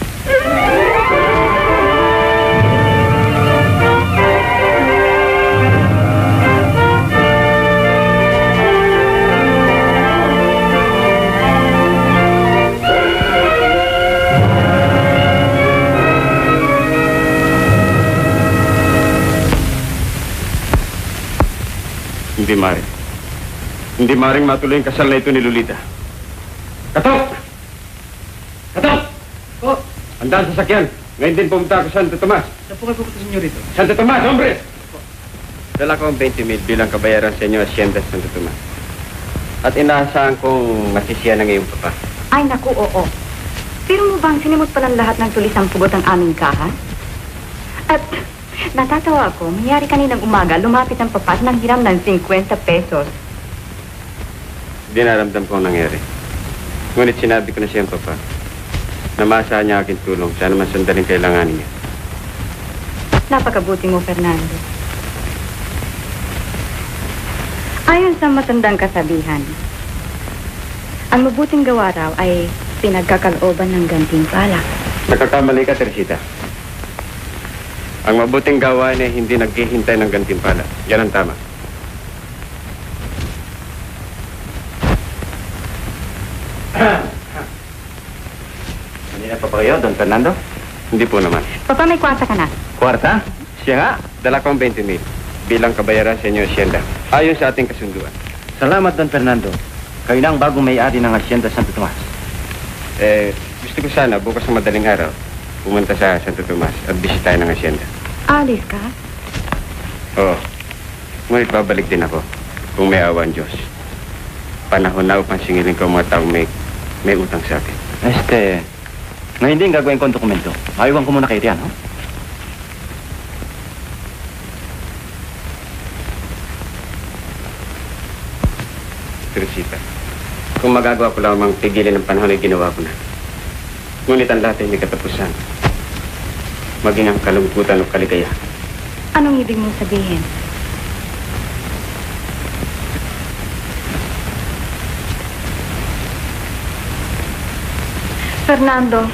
Speaker 5: Hindi maring. Hindi maring matuloy ang kasal na ito ni Lolita. Katok! Katok!
Speaker 1: Po,
Speaker 5: Handa ang sasakyan. Ngayon din pumunta ako sa Santo Tomas.
Speaker 1: saan po kayo pupunta sa inyo rito?
Speaker 5: Santo Tomas, hombre! Dala ko ang 20,000 bilang kabayaran sa inyo Hacienda Santo Tomas. At inaasahan kong masisiya ng iyong papa.
Speaker 6: Ay, naku, oo. Pero mo bang sinimot pa ng lahat ng tulisang pugot ang aming kahan? At natatawa ako, mayari kaninang umaga, lumapit ang papa at nanghiram ng 50 pesos.
Speaker 5: Dinaramdam ko ang nangyari. Ngunit sinabi ko na siyang papa na maasahan niya aking tulong. Sana man sandaling kailanganin niya.
Speaker 6: Napakabuti mo, Fernando. Ayon sa matandang kasabihan, ang mabuting gawa raw ay pinagkakalooban ng gantimpala.
Speaker 5: Nakakamali ka, Teresita. Ang mabuting gawain ay hindi naghihintay ng gantimpala. Yan ang tama.
Speaker 7: Kanina pa kayo, Don Fernando?
Speaker 5: Hindi po naman.
Speaker 6: Papa, may kwarta ka na.
Speaker 7: Kwarta? Siya nga.
Speaker 5: Dala ko ang 20,000 bilang kabayaran sa inyo Hacienda. Ayon sa ating kasunduan.
Speaker 7: Salamat, Don Fernando. Kayo na ang bagong may-ari ng Hacienda Santo Tomas.
Speaker 5: Gusto ko sana bukas ng madaling araw pumunta sa Santo Tomas at bisitahin ng Hacienda.
Speaker 6: Alis ka?
Speaker 5: Oo. Ngunit babalik din ako kung may awa ang Diyos. Panahon na upang singilin ko ang mga taong may utang sa akin.
Speaker 7: Ngayon din gagawin ko ang dokumento. Maiwan ko muna kay Rian, no?
Speaker 5: Teresita, kung magagawa ko lamang pigilin ng panahon ay ginawa ko na. Ngunit ang lahat ay may katapusan. Maging ang kalungkutan o kaligayahan.
Speaker 6: Anong ibig mong sabihin? Fernando,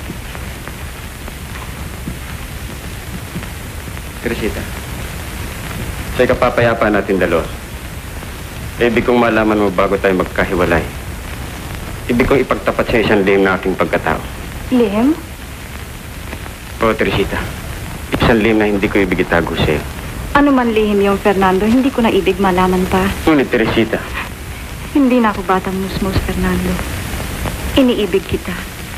Speaker 5: Teresita, sa ikapapayapa natin dalawa, ibig kong malaman mo bago tayo magkahiwalay. Ibig kong ipagtapat sa isang lihim na aking pagkatao.
Speaker 6: Lihim?
Speaker 5: Oo, Teresita. Isang lihim na hindi ko ibig itago sa'yo.
Speaker 6: Ano man lihim yung Fernando, hindi ko na ibig malaman pa.
Speaker 5: Ngunit, Teresita,
Speaker 6: Hindi na ako batang musmos, Fernando. Iniibig kita.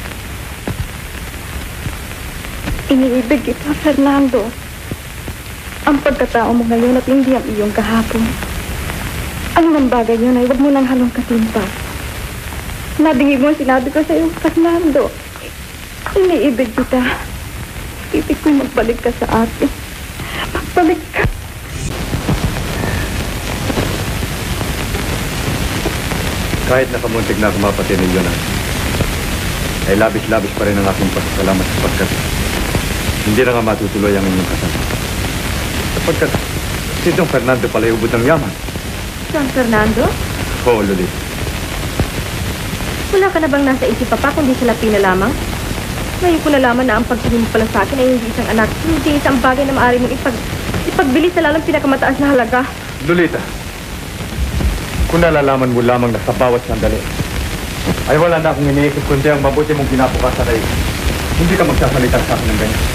Speaker 6: Iniibig kita, Fernando. Ang pagkatao mo ngayon at hindi ang iyong kahapon. Ano ng bagay yun ay huwag mo nang halong katimpa. Nabingig mo ang sinabi ko sa iyo, Fernando. Iniibig kita. Ibig ko magbalik ka sa akin. Magbalik ka.
Speaker 1: Kahit nakamuntik na ako mapatay ninyo na, ay labis-labis pa rin ang aking pasasalamat sapagkat hindi na nga matutuloy ang inyong kasal. Sapagkat si Don Fernando pala'y ubod ng yaman.
Speaker 3: San Fernando?
Speaker 1: Oo, Lolita.
Speaker 3: Wala ka na bang nasa isip, Papa, kundi sa lapi na lamang? Ngayon ko nalaman na ang pagtingin mo pala sa akin ay hindi isang anak, hindi isang bagay na maaari mong ipagbili sa lalong pinakamataas na halaga.
Speaker 1: Lolita, kung nalalaman mo lamang na sa bawat sandali, ay wala na akong iniisip kundi ang mabuti mong kinabukasan ay hindi ka magsasalita sa akin ng ganyan.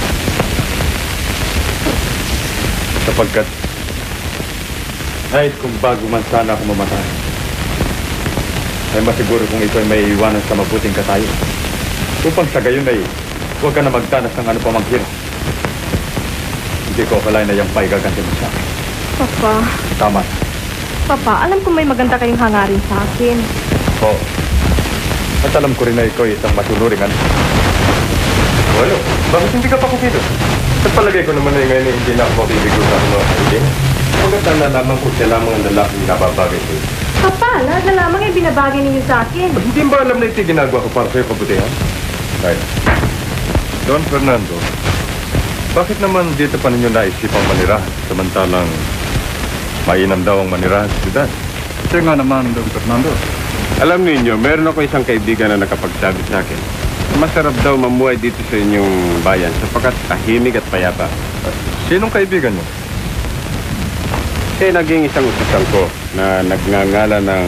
Speaker 1: Sapagkat nais kong bago man sana ako mamatay, ay masiguro kung ito ay may iwanan sa mabuting katayo. Upang sa gayon ay huwag ka na magdanas ng ano pa manghirap. Hindi ko akalain na yung paigaganti mo sa akin.
Speaker 3: Papa,
Speaker 1: Tama.
Speaker 3: Papa, alam ko may maganda kayong hangarin sa akin.
Speaker 1: Oo. At alam ko rin na ikaw ay isang masunuring ano. Ano? Bakit hindi ka pa kumilos? At palagay ko naman ay ngayon ay hindi na ako mabibigo sa mga kaibigan. Maganda na lamang kung siya lamang ang lalaking nababagay ko.
Speaker 3: Papa, lahat na lamang ay binabagay ninyo sa akin.
Speaker 1: Hindi ba alam na ito ginagawa ko para sa'yo kabutihan? Kaya, Don Fernando, bakit naman dito pa ninyo naisipang manira samantalang mainam daw ang manira sa siyudad?
Speaker 5: Kasi nga naman, Don Fernando. Alam ninyo, meron ako isang kaibigan na nakapagsabi sa akin. Masarap daw mamuhay dito sa inyong bayan sapagkat tahimik at payapa.
Speaker 1: Sinong kaibigan mo?
Speaker 5: Siya naging isang utusan ko na nagngangalan ng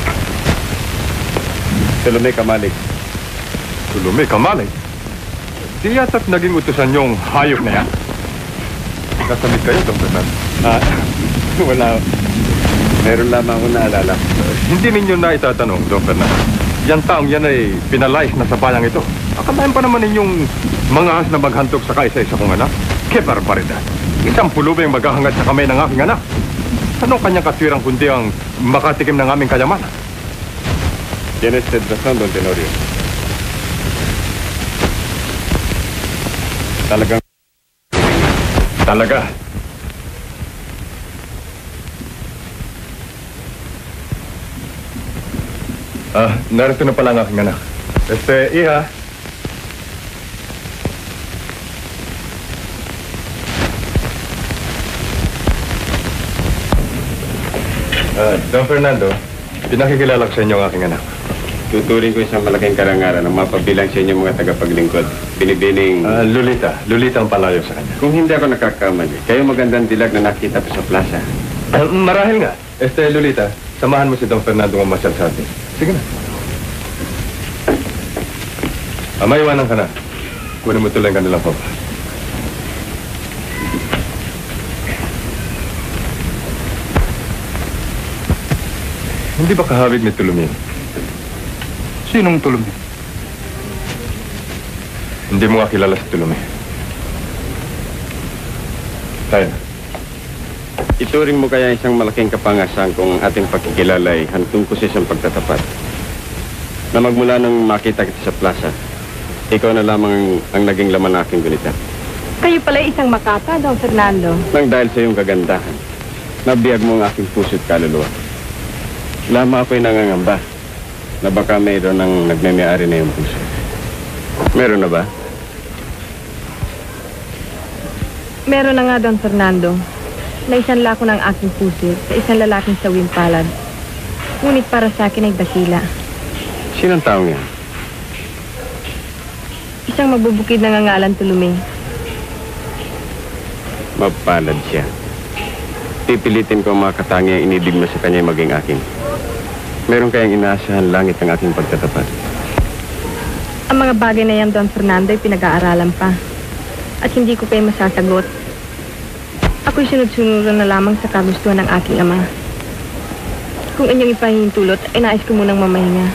Speaker 5: Salome Kamalig.
Speaker 1: Salome Kamalig? Di yata't naging utusan niyong hayop na yan? Kasamit kayo, Don Fernando?
Speaker 5: Wala. Meron lamang ako naalala.
Speaker 1: Hindi ninyo na itatanong, Don Fernando. Yan taong yan ay pinalayas na sa bayang ito. Akalain pa naman ninyong mga ahas na maghantok sa kaisa-isa kong anak. Ke barbaridad. Isang pulubing maghahangad sa kamay ng aking anak. Anong kanyang katwirang kundi ang makatikim ng aming kayamanan?
Speaker 5: Tienes razón, Don Tenorio.
Speaker 1: Talaga. Narito na pala ang aking anak. Iha. Don Fernando, pinakikilala ko sa inyo ang aking anak.
Speaker 5: Tuturing ko isang malaking karangalan ang mapabilang sa inyong mga tagapaglingkod. Binibining...
Speaker 1: Lolita. Lolita ang palayo sa kanya.
Speaker 5: Kung hindi ako nakakamali, kayo magandang dilag na nakita ko sa plaza.
Speaker 1: Marahil nga. Lolita, samahan mo si Don Fernando ang masyal sa atin. Sige na. Maiwanan ka na. Kunin mo tuloy ang kanilang papa. Hindi ba kahawig ni Tulumin?
Speaker 5: Sinong Tulumin?
Speaker 1: Hindi mo nga kilala si Tulumin. Tayo na.
Speaker 5: Ituring mo kaya isang malaking kapangasan kung ating pagkikilala ay hantong ko sa isang pagtatapat. Na magmula nang makita kita sa plaza, ikaw na lamang ang naging laman na aking gunita.
Speaker 3: Kayo pala isang makata, Don Fernando.
Speaker 5: Nang dahil sa iyong kagandahan, nabiyag mo ang aking puso't kaluluwa. Lama ako'y nangangamba na baka mayroon ang nagmemayari na iyong puso. Meron na ba?
Speaker 3: Meron na nga, Don Fernando. Naisanla ko ng aking puso sa isang lalaking sawing palad. Ngunit para sa akin ay dakila.
Speaker 5: Sinong taong yan?
Speaker 3: Isang magbubukid na ngangalan Tuluming.
Speaker 5: Mapalad siya. Pipilitin ko ang mga katangi ang inidig mo sa kanya maging akin. Meron kayang inaasahan langit ang aking pagtatapat.
Speaker 3: Ang mga bagay na yan, Don Fernando, ay pinag-aaralan pa. At hindi ko kayo masasagot. Ako'y sunod-sunuran na lamang sa kagustuhan ng aking ama. Kung inyong ipahihintulot, ay nais ko munang mamahinga.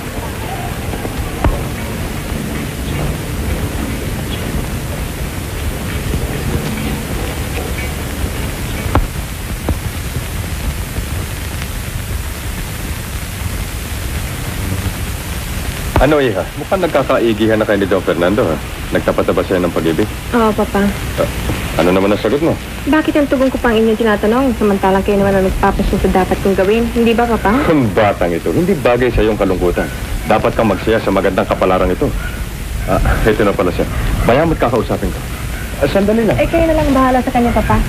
Speaker 1: Ano, Iha? Mukhang nagkakaigihan na kayo ni Don Fernando, ha? Nagtapat na ba siya ng pag-ibig?
Speaker 3: Oo, Papa.
Speaker 1: Ano naman ang sagot mo?
Speaker 3: Bakit ang tugon ko pang inyong tinatanong? Samantalang kayo naman ang nagpapasunod dapat kong gawin. Hindi ba, Papa?
Speaker 1: Ang batang ito, hindi bagay sa iyong kalungkutan. Dapat kang magsaya sa magandang kapalaran ito. Ito na pala siya. Mayamat kakausapin ko. Sandali lang.
Speaker 3: Eh, kayo na lang bahala sa kanya, Papa.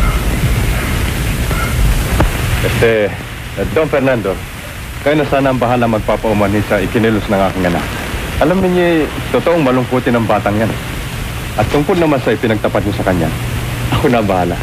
Speaker 1: Don Fernando, kayo na sana ang bahala magpapaumanhin sa ikinilos ng aking anak. Alam niyo, totoong malungkutin ang batang yan. At tungkol naman sa ipinagtapat niyo sa kanya, ako na bahala.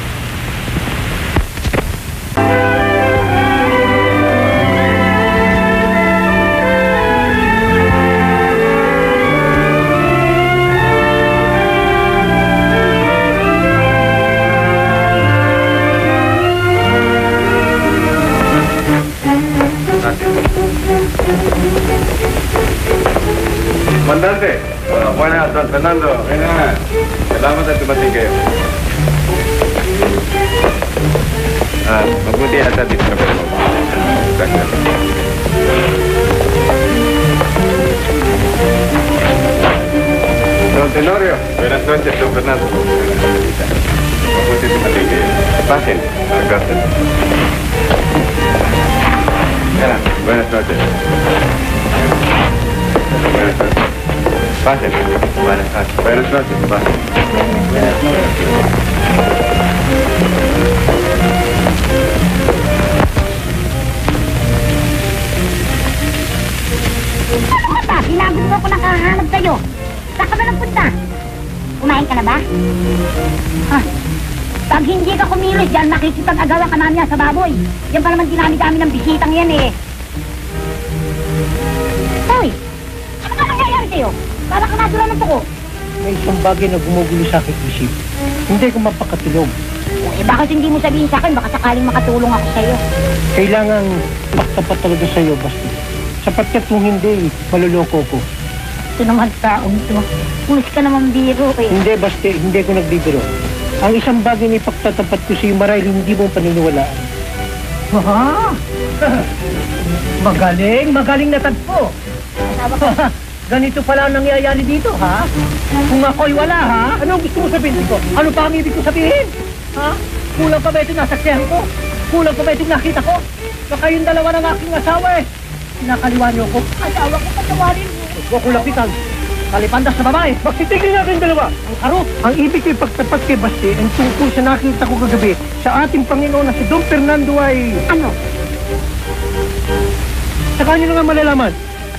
Speaker 1: Mandante, buenas, Don Fernando. Buenas. Salamat at dumating kayo. Mabuti ata dito na kayo. Don Tenorio. Buenas noches, Don Fernando. Mabuti dumating kayo. Pasen. Gracias.
Speaker 5: Buenas noches. Buenas noches. Pasen. Buenas noches. Buenas noches. Pasen. Buenas
Speaker 3: Ano ba? Sinabi mo ko nakahanap kayo. Saan ka ba nagpunta? Kumain ka na ba? Pag hindi ka kumilos dyan, makikipag-agawa ka namin sa baboy. Yan pa naman dinami-dami ng bisitang yan eh. Hoy! Ano ba nangyayari sa'yo? Para ka nasura ng tuko.
Speaker 4: May isang bagay na gumugulo sa aking isip. Hindi ko mapakatulog.
Speaker 3: Eh bakit hindi mo sabihin sa akin? Baka sakaling makatulong ako sa'yo.
Speaker 4: Kailangan magtapat talaga sa'yo, Basti. Sapagkat kung hindi, maluloko ko.
Speaker 3: Ito naman taong ito. Pulis ka naman biro eh.
Speaker 4: Hindi, Basti, hindi ko nagbibiro. Ang isang bagay na ipagtatapat ko sa'yo, marahil hindi mo paniniwalaan. Ha? Magaling natagpo. Ganito pala ang nangyayari dito, ha? Kung ako'y wala, ha? Ano ang gusto mo sabihin ko? Ano pa ang ibig ko sabihin? Ha? Kulang pa ba itong nasaksihan ko? Kulang pa ba itong nakita ko? Na kayong dalawa ng aking asawa eh. Kinakaliwa niyo ko.
Speaker 3: Asawa ko patawarin mo.
Speaker 4: Huwag ko lapitan. Kalipandas na babae. Magsitigil na kayong dalawa. Ang harot. Ang ibig ko ipagtapat kay Basti ang tungkol sa nakita ko kagabi sa ating Panginoon na si Don Fernando ay...
Speaker 3: Ano?
Speaker 4: Sa kanya na nga malalaman.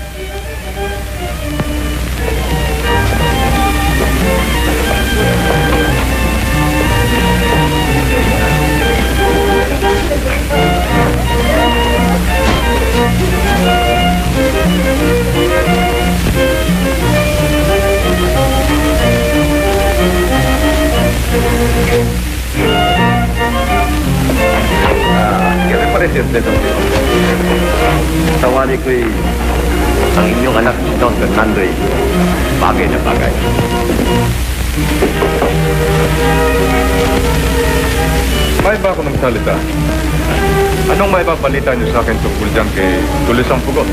Speaker 5: ¿Qué le parece a usted, don Tito? Tawari ko'y ang inyong anak si Don Fernando ay bagay na bagay. May ba ako ng salita? Anong may babalita niyo sa akin tungkol dyan kay Tulisang Pugot?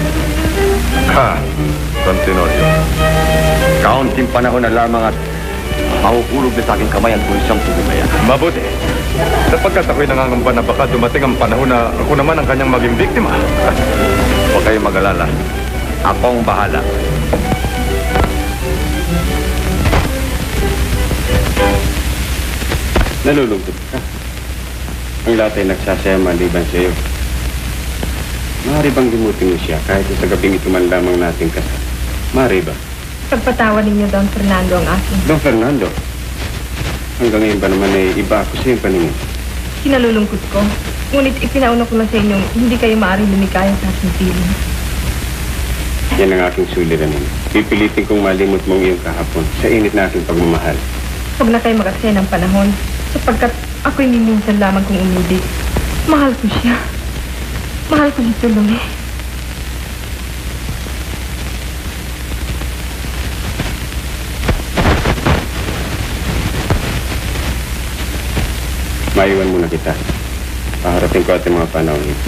Speaker 5: Don Tenorio. Kaunting panahon na lamang at mahuhulog na sa aking kamay ang Tulisang Pugot na yan. Mabuti. Sapagkat ako'y nangangamba na baka dumating ang panahon na ako naman ang kanyang maging biktima. Huwag kayong mag-alala. Ako ang bahala. Nalulungkot ka. Ang lahat ay nagsasaya maliban sa iyo. Maaari bang gimutin mo siya kahit sa gabing ito man lamang nating kasal? Maaari ba?
Speaker 6: Pagpatawa ninyo, Don Fernando, ang akin.
Speaker 5: Don Fernando, hanggang ngayon ba naman ay iba ako sa iyong paningin?
Speaker 6: Kinalulungkot ko. Ngunit ipinauna ko lang sa inyong hindi kayo maaaring lumikaya sa aking piling.
Speaker 5: Yan ang aking suliranin. Pipilitin kong malimot mong iyong kahapon sa init na aking pagmamahal.
Speaker 6: Huwag na kayo mag-aksaya ng panahon sapagkat ako'y minsan lamang kong umibig. Mahal ko siya. Mahal ko si Tuloy.
Speaker 5: Maiwan muna kita. Paharapin ko ating mga panahon ito.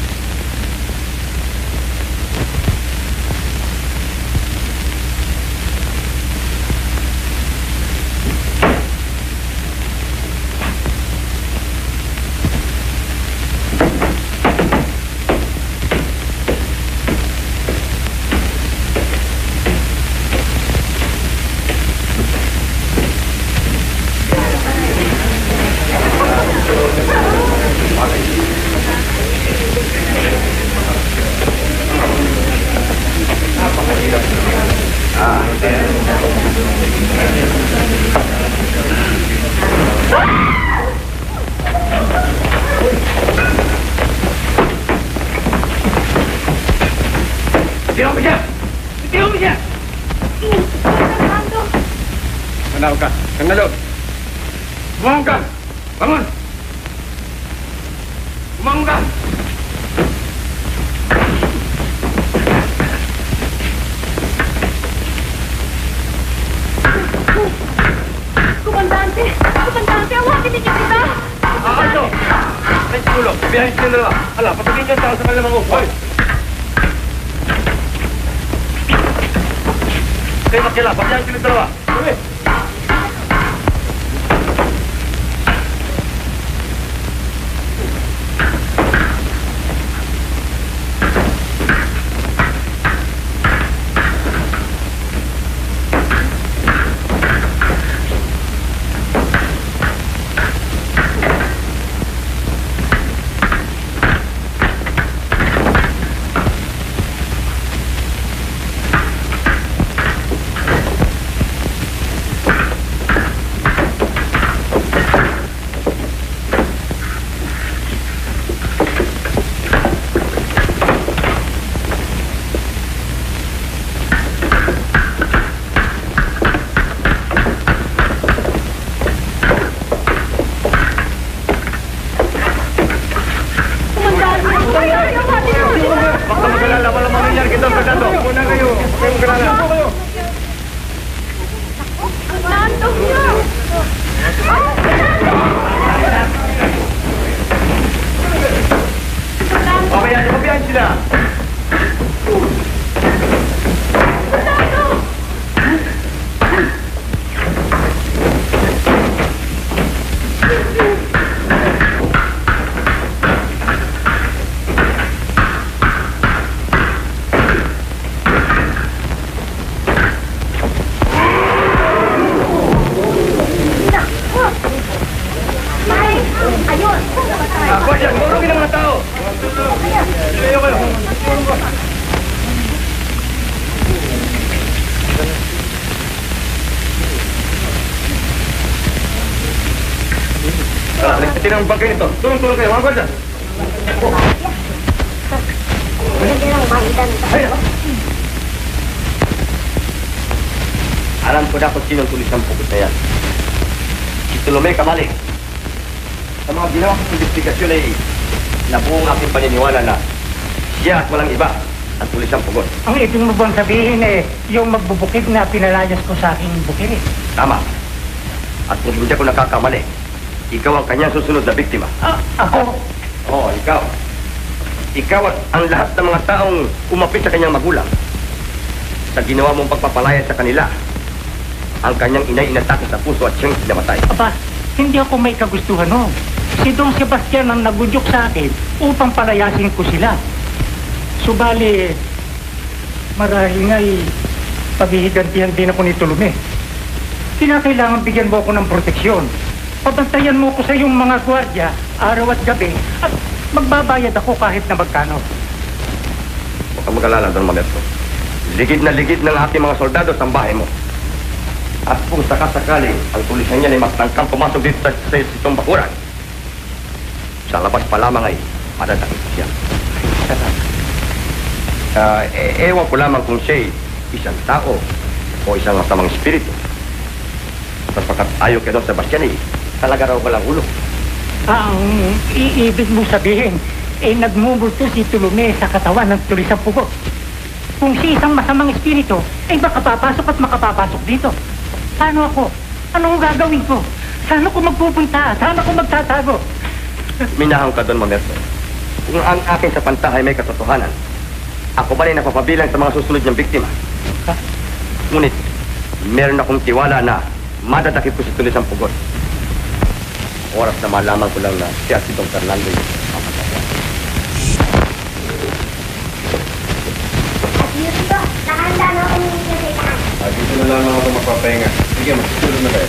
Speaker 5: Manaw ka. Kanalo. Bumangon ka. Bangon. Bumangon ka.
Speaker 3: Komandante! Komandante, awakin ninyo kita!
Speaker 1: Aso! Ay, tulo. Biyahin sila dalawa. Ala, patagin niyo ang tao sa kanilang mga upo. Kayo makila, pabiyahin sila dalawa. Uwi!
Speaker 3: Tulong niyo!
Speaker 1: Pabayaan sila!
Speaker 3: Ayun!
Speaker 1: Kaya, gumurugin ang mga tao! Ayaw kayo! Ligpitin ang bangkay nito. Tulong-tulong kayo, mga gwardiya!
Speaker 7: Alam ko na kung sino tulis ng pukot na yan. Si Tolome Kamali. Sa mga ginawa kong investigasyon ay nabuong aking paniniwala na siya at walang iba ang tulis ng pugot.
Speaker 4: Ang ibig mo bang sabihin yung magbubukid na pinalayas ko sa aking bukid
Speaker 7: Tama. At kung hindi ako nakakamali, ikaw ang kanyang susunod na biktima.
Speaker 4: Ako?
Speaker 7: Oo, ikaw. Ikaw at ang lahat ng mga taong umapit sa kanyang magulang. Sa ginawa mong pagpapalaya sa kanila, ang kanyang inay inatake sa puso at siyang sinamatay.
Speaker 4: Aba, hindi ako may kagustuhan noon. Si Don Sebastian ang nagudyok sa akin upang palayasin ko sila. Subali, marahil nga'y paghihigantihan din ako ni Tolome. Kinakailangan bigyan mo ako ng proteksyon. Pabantayan mo ko sa iyong mga gwardya, araw at gabi, at magbabayad ako kahit na magkano.
Speaker 7: Huwag kang mag-alala, Don Mamerto. Ligid na ligid ng ating mga soldado sa bahay mo. At kung sakasakaling ang tulisan niya ay magtangkang pumasok dito sa itong bakuran, sa labas pa lamang ay madadakit siya. Ewan ko lamang kung siya'y isang tao o isang masamang espiritu. Sapagkat ayaw kay Don Sebastian ay talaga raw walang ulo.
Speaker 4: Ang iibig mo sabihin, nagmumulto si Tolome sa katawan ng tulisang pugo. Kung si isang masamang espiritu, ay makapapasok at makapapasok dito. Paano ako? Anong gagawin ko? Saan ako magpupunta? Saan ako magtatago?
Speaker 7: Minahang ka, Don Mamerto. Kung ang akin sa pantahay may katotohanan, ako ba rin napapabilang sa mga susunod niyang biktima?
Speaker 4: Ha?
Speaker 7: Ngunit, meron akong tiwala na madadakip ko si Tulisang Pugot. Oras na malaman ko lang na siya si Don Fernando yung mapatawag.
Speaker 3: At dito, nakahanda na ako ng sinitaan.
Speaker 5: Dito na lang ako magpapahinga. Sige, magsisulog na kayo.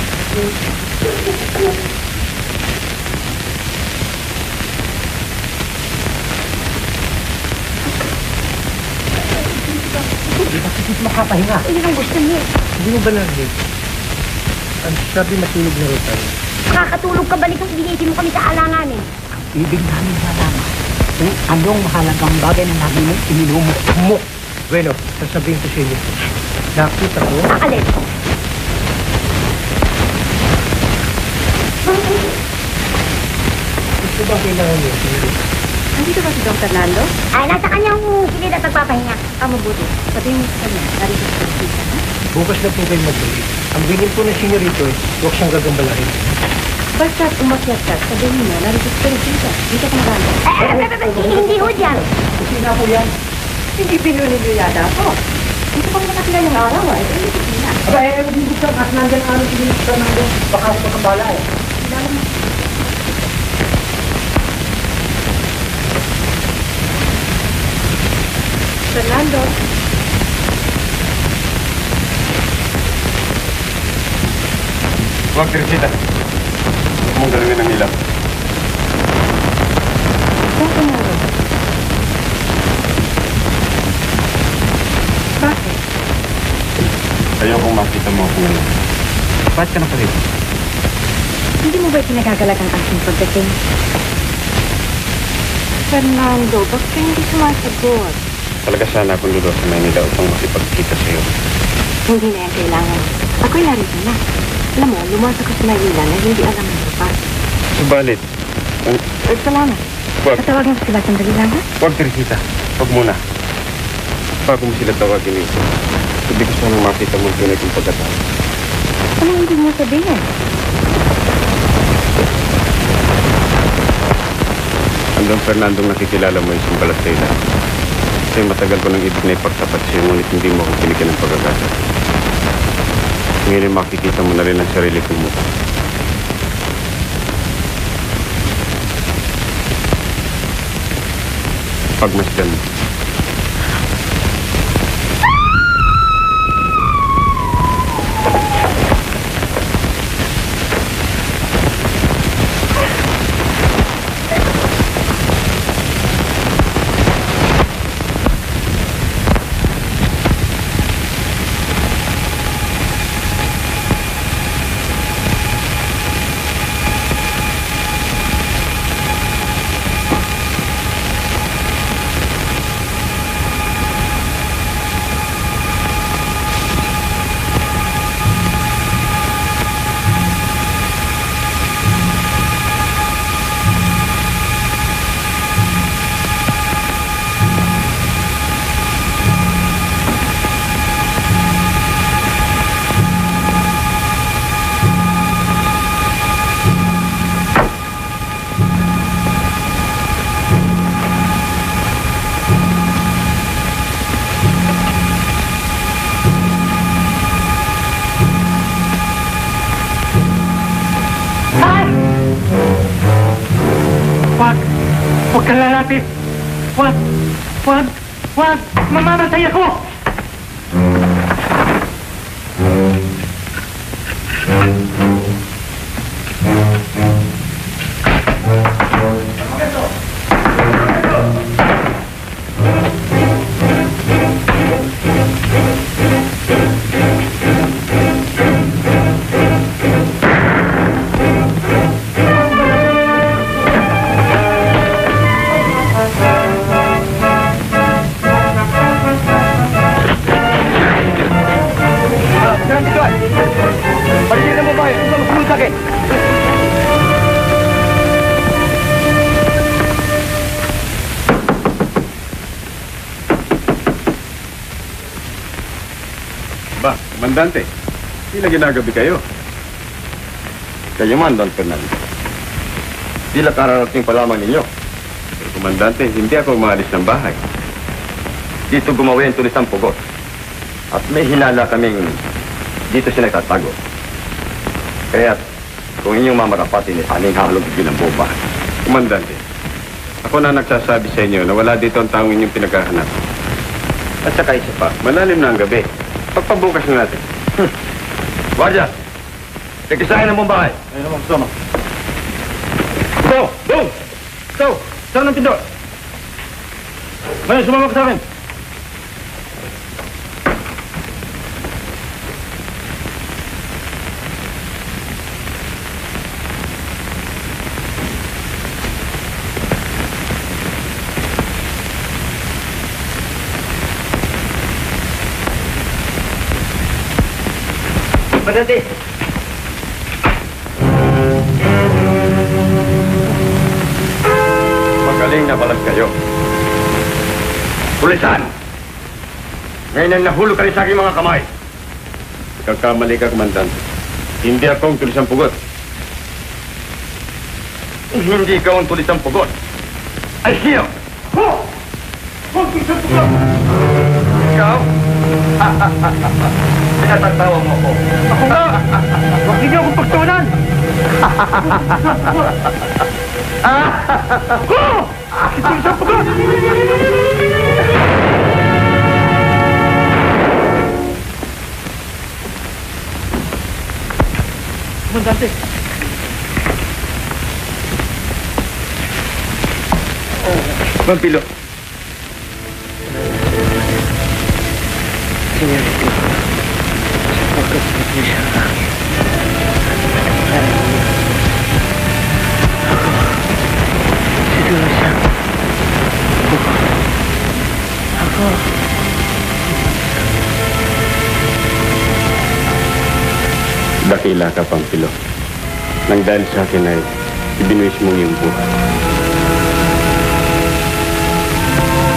Speaker 4: Bakit makapahinga?
Speaker 3: Yun ang gusto niya.
Speaker 4: Hindi mo ba narinig? Ang sabi matulog na rin tayo.
Speaker 3: Makakatulog ka balik at ginising mo kami sa alanganin.
Speaker 4: Ibig namin malaman kung anong mahalagang bagay na namin mong inilumok mo. Bueno, sasabihin ko sa inyo. Nakita ko.
Speaker 3: Alin?
Speaker 4: Gusto ba kailangan niyo?
Speaker 6: Nandito ba si Don Fernando?
Speaker 3: Ay, nasa kanyang silid at nagpapahinga.
Speaker 6: Mabuti. Sabihin mo sa kanya, narito sa kita, ha?
Speaker 4: Bukas na po kayo magbalik. Ang bilin po ng senyorito, huwag siyang gagambalahin.
Speaker 6: Basta umakyat ka, sabihin mo, narito sa kita. Dito ka magano.
Speaker 3: Hindi ho dyan.
Speaker 4: Kasi na po yan.
Speaker 6: Hindi pinunilo yata ako. Dito pa nakakila yung araw, eh. Hindi ko pina.
Speaker 4: Aba, hindi ko siya. Kasi nandyan ang anong sinilip ka nandyan. Baka ako makabala eh.
Speaker 6: Fernando.
Speaker 5: Huwag, Teresita. Huwag mong galawin ang ilaw.
Speaker 6: Bakit?
Speaker 5: Ayaw kong makita mo ako ngayon.
Speaker 7: Bakit ka na pa rito?
Speaker 6: Hindi mo ba pinagagalag ang aking pagdating? Fernando, bakit ka hindi sumasagot?
Speaker 5: Talaga sana akong lulo sa Manila upang makipagkita sa iyo.
Speaker 6: Hindi na yan kailangan. Ako'y narito na. Alam mo, lumasok ko sa Maynila na hindi alam ng lupa.
Speaker 5: Subalit,
Speaker 6: Salamat.
Speaker 5: Wag.
Speaker 6: Tatawagin ko sila sandali lang, ha?
Speaker 5: Huwag, Teresita. Huwag muna. Bago mo sila tawagin ito, sabi ko sanang makita mo tunay kong pagkatao.
Speaker 6: Anong ibig mo sabihin?
Speaker 5: Ang Don Fernando nakikilala mo isang Balastela. Kasi matagal ko nang ibig na ipagtapat siya, ngunit hindi mo ako binigyan ng pagkakata. Ngayon ay makikita mo na rin ang sarili kong mukha. Pagmasdan mo.
Speaker 1: Huwag kang lalapit! Huwag! Huwag! Huwag! Mamamatay ako!
Speaker 5: Ba, Komandante, tila ginagabi kayo.
Speaker 7: Kayo man, Don Fernando. Tila kararating pa lamang ninyo.
Speaker 5: Pero, Komandante, hindi ako umalis ng bahay.
Speaker 7: Dito gumawa yung tulisang pugot. At may hinala kaming dito siya nagtatago. Kaya kung inyong mamarapatin, aning halog bilang boba.
Speaker 5: Komandante, ako na nagsasabi sa inyo na wala dito ang taong inyong pinaghahanap. At saka isa pa, malalim na ang gabi. Pagpabukas na natin.
Speaker 7: Guardia! Tigisahin ang bombahay!
Speaker 1: Ayun naman, sama. Go! Go! Go! Saan ang pinto? Ngayon, sumama ka sa akin.
Speaker 2: Komandante!
Speaker 7: Magaling na balag kayo. Tulisan! Ngayon ang nahulog ka rin sa aking mga kamay.
Speaker 5: Nagkakamali ka, Komandante. Hindi ako ang tulisang pugot.
Speaker 7: Hindi ikaw ang tulisang pugot. Ay siya! Ikaw? Pinatatawa mo ako.
Speaker 1: Ako nga! Huwag niyo akong pagtawanan! Ako! Ito isang pagod! Komandante!
Speaker 7: Vampilo.
Speaker 5: Dakila ka, Pampilo. Nang dahil sa akin ay ibinuwis mong iyong buhay.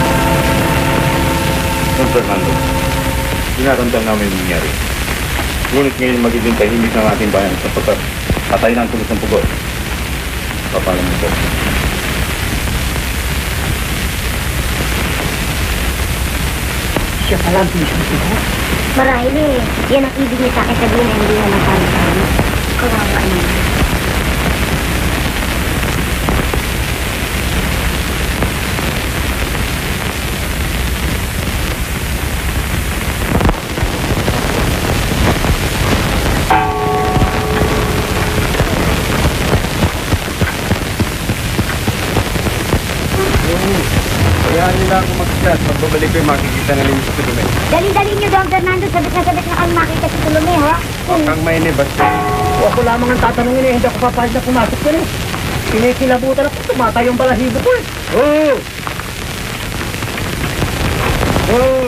Speaker 1: Don Fernando, tinaramdam namin yung nangyari. Ngunit ngayon magiging tahimik ng ating bayan sapagkat patay na ang tulos ng pugot. Papalam mo po.
Speaker 4: Siya pala ang tulisang pugot.
Speaker 6: Marahil yan ang ibig niya sa akin sabihin na hindi na nasabi sa akin. Kawawa niya.
Speaker 5: Hayaan nila ako mag-chat. Magbabalik ko yung makikita na ninyo sa Tulumay.
Speaker 6: Dali-dali niyo, Don Fernando. Sabit na ang makita si Tulumay, ha?
Speaker 5: Huwag kang mainib, basta.
Speaker 4: O ako lamang ang tatanungin eh, hindi ako papayag na pumasok yan eh. Kinikilabutan ako, tumatay yung balahibo ko eh.
Speaker 5: Oh! Oh!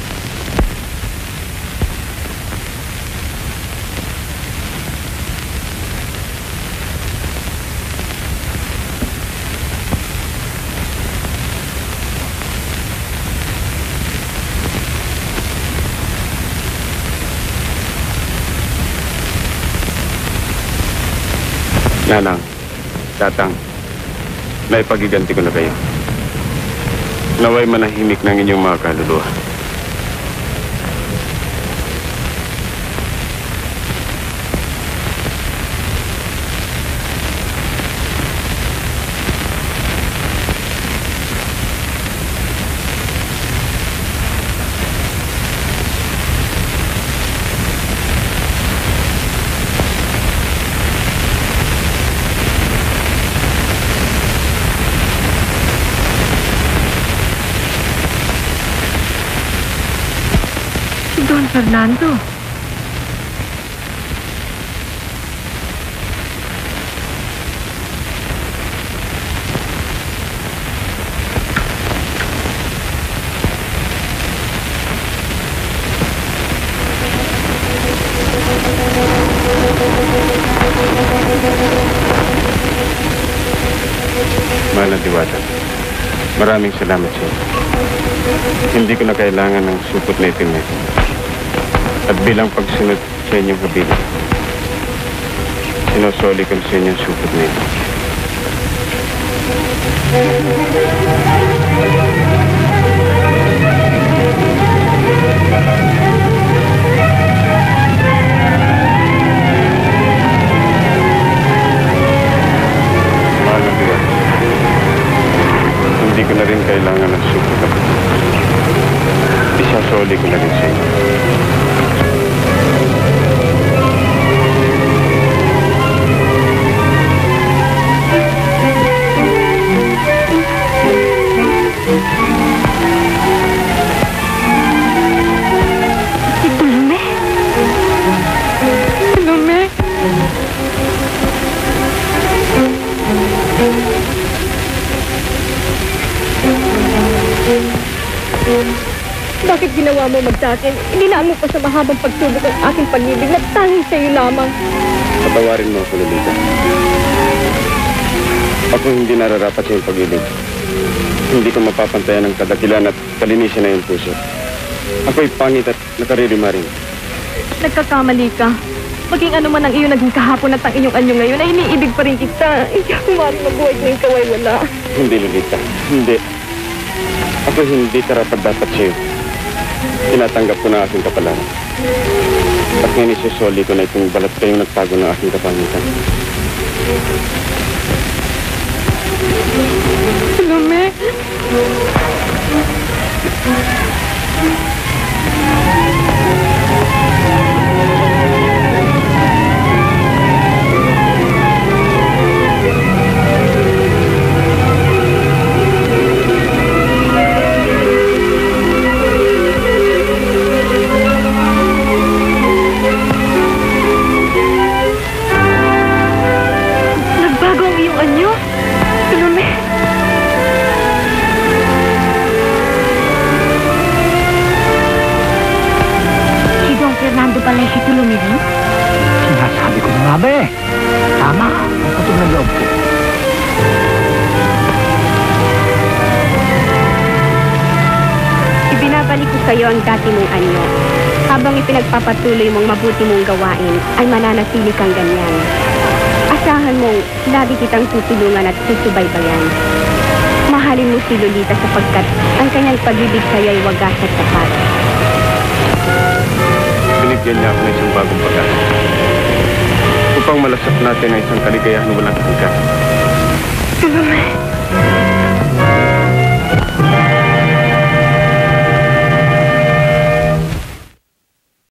Speaker 5: Nanang, Tatang, naipagiganti ko na kayo. Naway manahimik ng inyong mga kaluluwa.
Speaker 3: Don Fernando.
Speaker 5: Mahal na Diwata, maraming salamat sa inyo. Hindi ko na kailangan ng supot na itim na ito. At bilang pagsunod sa inyong habilin, sinusoli ko sa inyong supot na ito. Mahal na Diwata, hindi ko na rin kailangan ng supot na ito. Isasoli ko na rin sa inyo.
Speaker 3: Bakit ginawa mo magsakin? Inilaan mo pa sa mahabang pagtulog ang aking pag-ibig na tanging sa'yo lamang.
Speaker 5: Patawarin mo ako, Lolita. Ako hindi nararapat sa iyong pag-ibig. Hindi ko mapapantayan ang kadakilan at kalinisan na iyong puso. Ako'y pangit at nakaririmaring.
Speaker 3: Nagkakamali ka. Maging ano man ang iyo naging kahapon at ang inyong anyo ngayon ay iniibig pa rin kita. Hindi ako maaaring mabuhay ng kaway wala.
Speaker 5: Hindi, Lolita. Hindi. Ako hindi karapat dapat sa iyo. Tinatanggap ko na aking kapalaran. At ngayon isusoli ko na itong balat kayong nagtago ng aking kapangitan.
Speaker 3: Salome! Nagbago ang iyong anyo? Salome! Si Don Fernando pala si Salome rin?
Speaker 4: Sinasabi ko na nga ba eh. Tama, ang patog na loob ko.
Speaker 6: Ibinabalik ko sa iyo ang dati mong anyo. Habang ipinagpapatuloy mong mabuti mong gawain, ay mananatili kang ganyan. Asahan mong lagi kitang tutulungan at susubaybayan. Mahalin mo si Lolita sapagkat ang kanyang pag-ibig sa'yo ay wagas at tapat.
Speaker 5: Binigyan niya ako ng isang bagong pag-asa. Upang malasap natin ang isang kaligayahan walang hanggan.